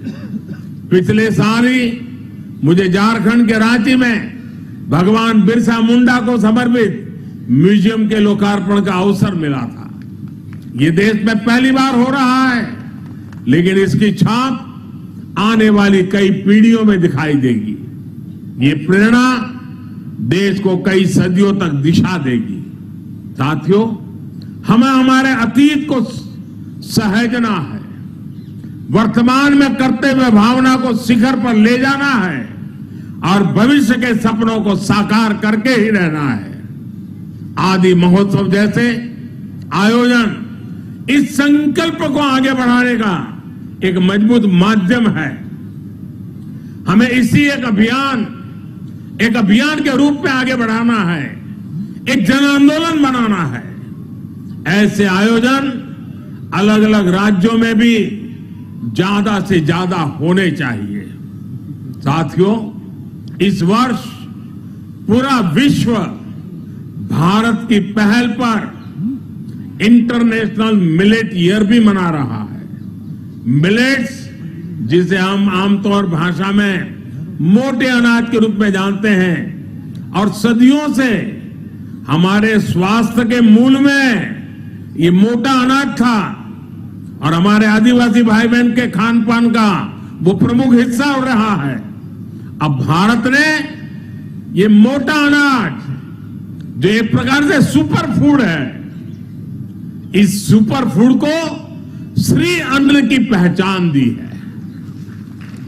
S3: पिछले साल ही मुझे झारखंड के रांची में भगवान बिरसा मुंडा को समर्पित म्यूजियम के लोकार्पण का अवसर मिला था। ये देश में पहली बार हो रहा है, लेकिन इसकी छाप आने वाली कई पीढ़ियों में दिखाई देगी। ये प्रेरणा देश को कई सदियों तक दिशा देगी। साथियों, हमें हमारे अतीत को सहेजना है, वर्तमान में करते हुए भावना को शिखर पर ले जाना है और भविष्य के सपनों को साकार करके ही रहना है। आदि महोत्सव जैसे आयोजन इस संकल्प को आगे बढ़ाने का एक मजबूत माध्यम है। हमें इसी एक अभियान के रूप में आगे बढ़ाना है, एक जन आंदोलन बनाना है। ऐसे आयोजन अलग अलग राज्यों में भी ज्यादा से ज्यादा होने चाहिए। साथियों, इस वर्ष पूरा विश्व भारत की पहल पर इंटरनेशनल मिलेट ईयर भी मना रहा है। मिलेट्स, जिसे हम आमतौर भाषा में मोटे अनाज के रूप में जानते हैं, और सदियों से हमारे स्वास्थ्य के मूल में ये मोटा अनाज था और हमारे आदिवासी भाई बहन के खान पान का वो प्रमुख हिस्सा हो रहा है। अब भारत ने ये मोटा अनाज, जो एक प्रकार से सुपर फूड है, इस सुपर फूड को श्री अन्न की पहचान दी है।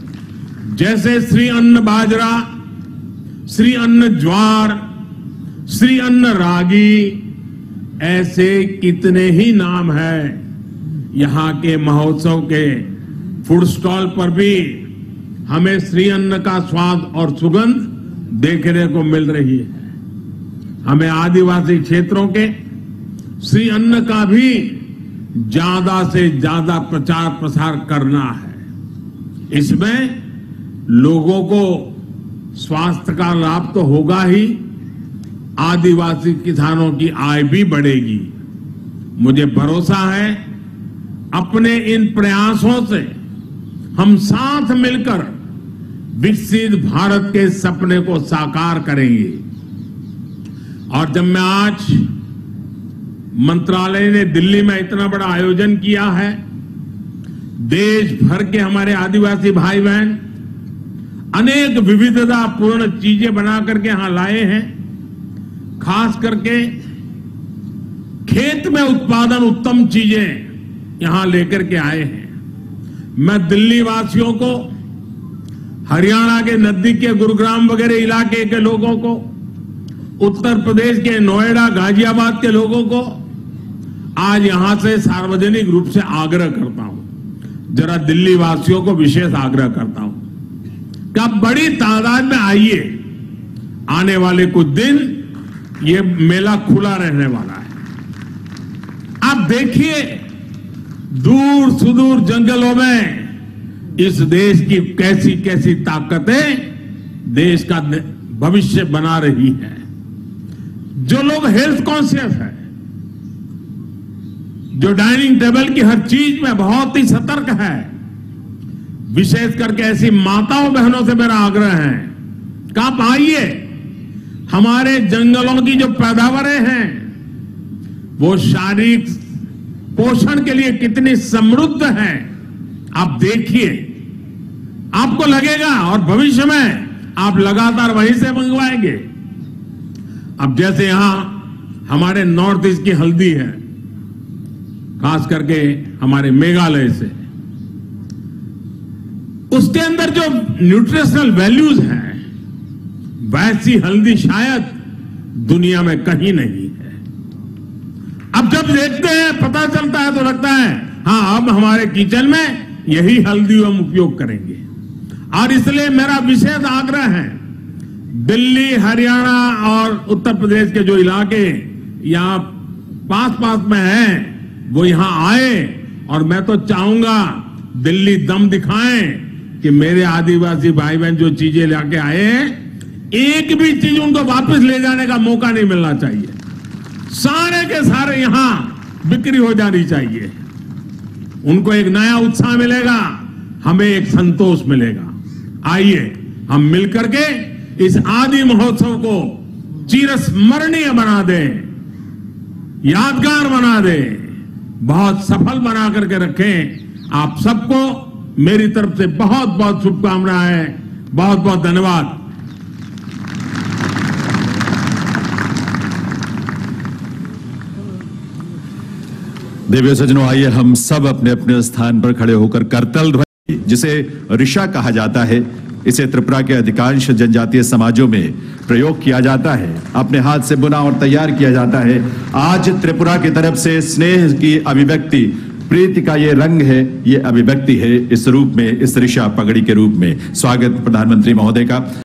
S3: जैसे श्री अन्न बाजरा, श्री अन्न ज्वार, श्री अन्न रागी, ऐसे कितने ही नाम हैं। यहां के महोत्सव के फूड स्टॉल पर भी हमें श्री अन्न का स्वाद और सुगंध देखने को मिल रही है। हमें आदिवासी क्षेत्रों के श्री अन्न का भी ज्यादा से ज्यादा प्रचार प्रसार करना है। इसमें लोगों को स्वास्थ्य का लाभ तो होगा ही, आदिवासी किसानों की आय भी बढ़ेगी। मुझे भरोसा है अपने इन प्रयासों से हम साथ मिलकर विकसित भारत के सपने को साकार करेंगे। और जब मैं आज मंत्रालय ने दिल्ली में इतना बड़ा आयोजन किया है, देश भर के हमारे आदिवासी भाई बहन अनेक विविधतापूर्ण चीजें बना करके यहां लाए हैं। खास करके खेत में उत्पादन उत्तम चीजें यहां लेकर के आए हैं। मैं दिल्ली वासियों को, हरियाणा के नजदीक के गुरुग्राम वगैरह इलाके के लोगों को, उत्तर प्रदेश के नोएडा गाजियाबाद के लोगों को आज यहां से सार्वजनिक रूप से आग्रह करता हूं, जरा दिल्ली वासियों को विशेष आग्रह करता हूं कि आप बड़ी तादाद में आइए। आने वाले कुछ दिन ये मेला खुला रहने वाला है। आप देखिए दूर सुदूर जंगलों में इस देश की कैसी कैसी ताकतें देश का भविष्य बना रही है। जो लोग हेल्थ कॉन्शियस है, जो डाइनिंग टेबल की हर चीज में बहुत ही सतर्क है, विशेष करके ऐसी माताओं बहनों से मेरा आग्रह है कि आप आइए। हमारे जंगलों की जो पैदावारें हैं वो शारीरिक पोषण के लिए कितनी समृद्ध है, आप देखिए, आपको लगेगा और भविष्य में आप लगातार वहीं से मंगवाएंगे। अब जैसे यहां हमारे नॉर्थ ईस्ट की हल्दी है, खास करके हमारे मेघालय से, उसके अंदर जो न्यूट्रिशनल वैल्यूज हैं वैसी हल्दी शायद दुनिया में कहीं नहीं है। अब जब देखते हैं पता चलता है तो लगता है हाँ, अब हमारे किचन में यही हल्दी हम उपयोग करेंगे। और इसलिए मेरा विशेष आग्रह है, दिल्ली, हरियाणा और उत्तर प्रदेश के जो इलाके यहां पास पास में हैं वो यहां आए। और मैं तो चाहूंगा दिल्ली दम दिखाएं कि मेरे आदिवासी भाई बहन जो चीजें लेके आए हैं, एक भी चीज उनको वापस ले जाने का मौका नहीं मिलना चाहिए। सारे के सारे यहां बिक्री हो जानी चाहिए। उनको एक नया उत्साह मिलेगा, हमें एक संतोष मिलेगा। आइए हम मिलकर के इस आदि महोत्सव को चिरस्मरणीय बना दें, यादगार बना दें, बहुत सफल बना करके रखें। आप सबको मेरी तरफ से बहुत बहुत शुभकामनाएं, बहुत बहुत धन्यवाद।
S4: देवियों सज्जनों, आइए हम सब अपने अपने स्थान पर खड़े होकर करतल ध्वनि, जिसे ऋषा कहा जाता है, इसे त्रिपुरा के अधिकांश जनजातीय समाजों में प्रयोग किया जाता है, अपने हाथ से बुना और तैयार किया जाता है। आज त्रिपुरा की तरफ से स्नेह की अभिव्यक्ति, प्रीति का ये रंग है, ये अभिव्यक्ति है इस रूप में, इस ऋषा पगड़ी के रूप में। स्वागत प्रधानमंत्री महोदय का।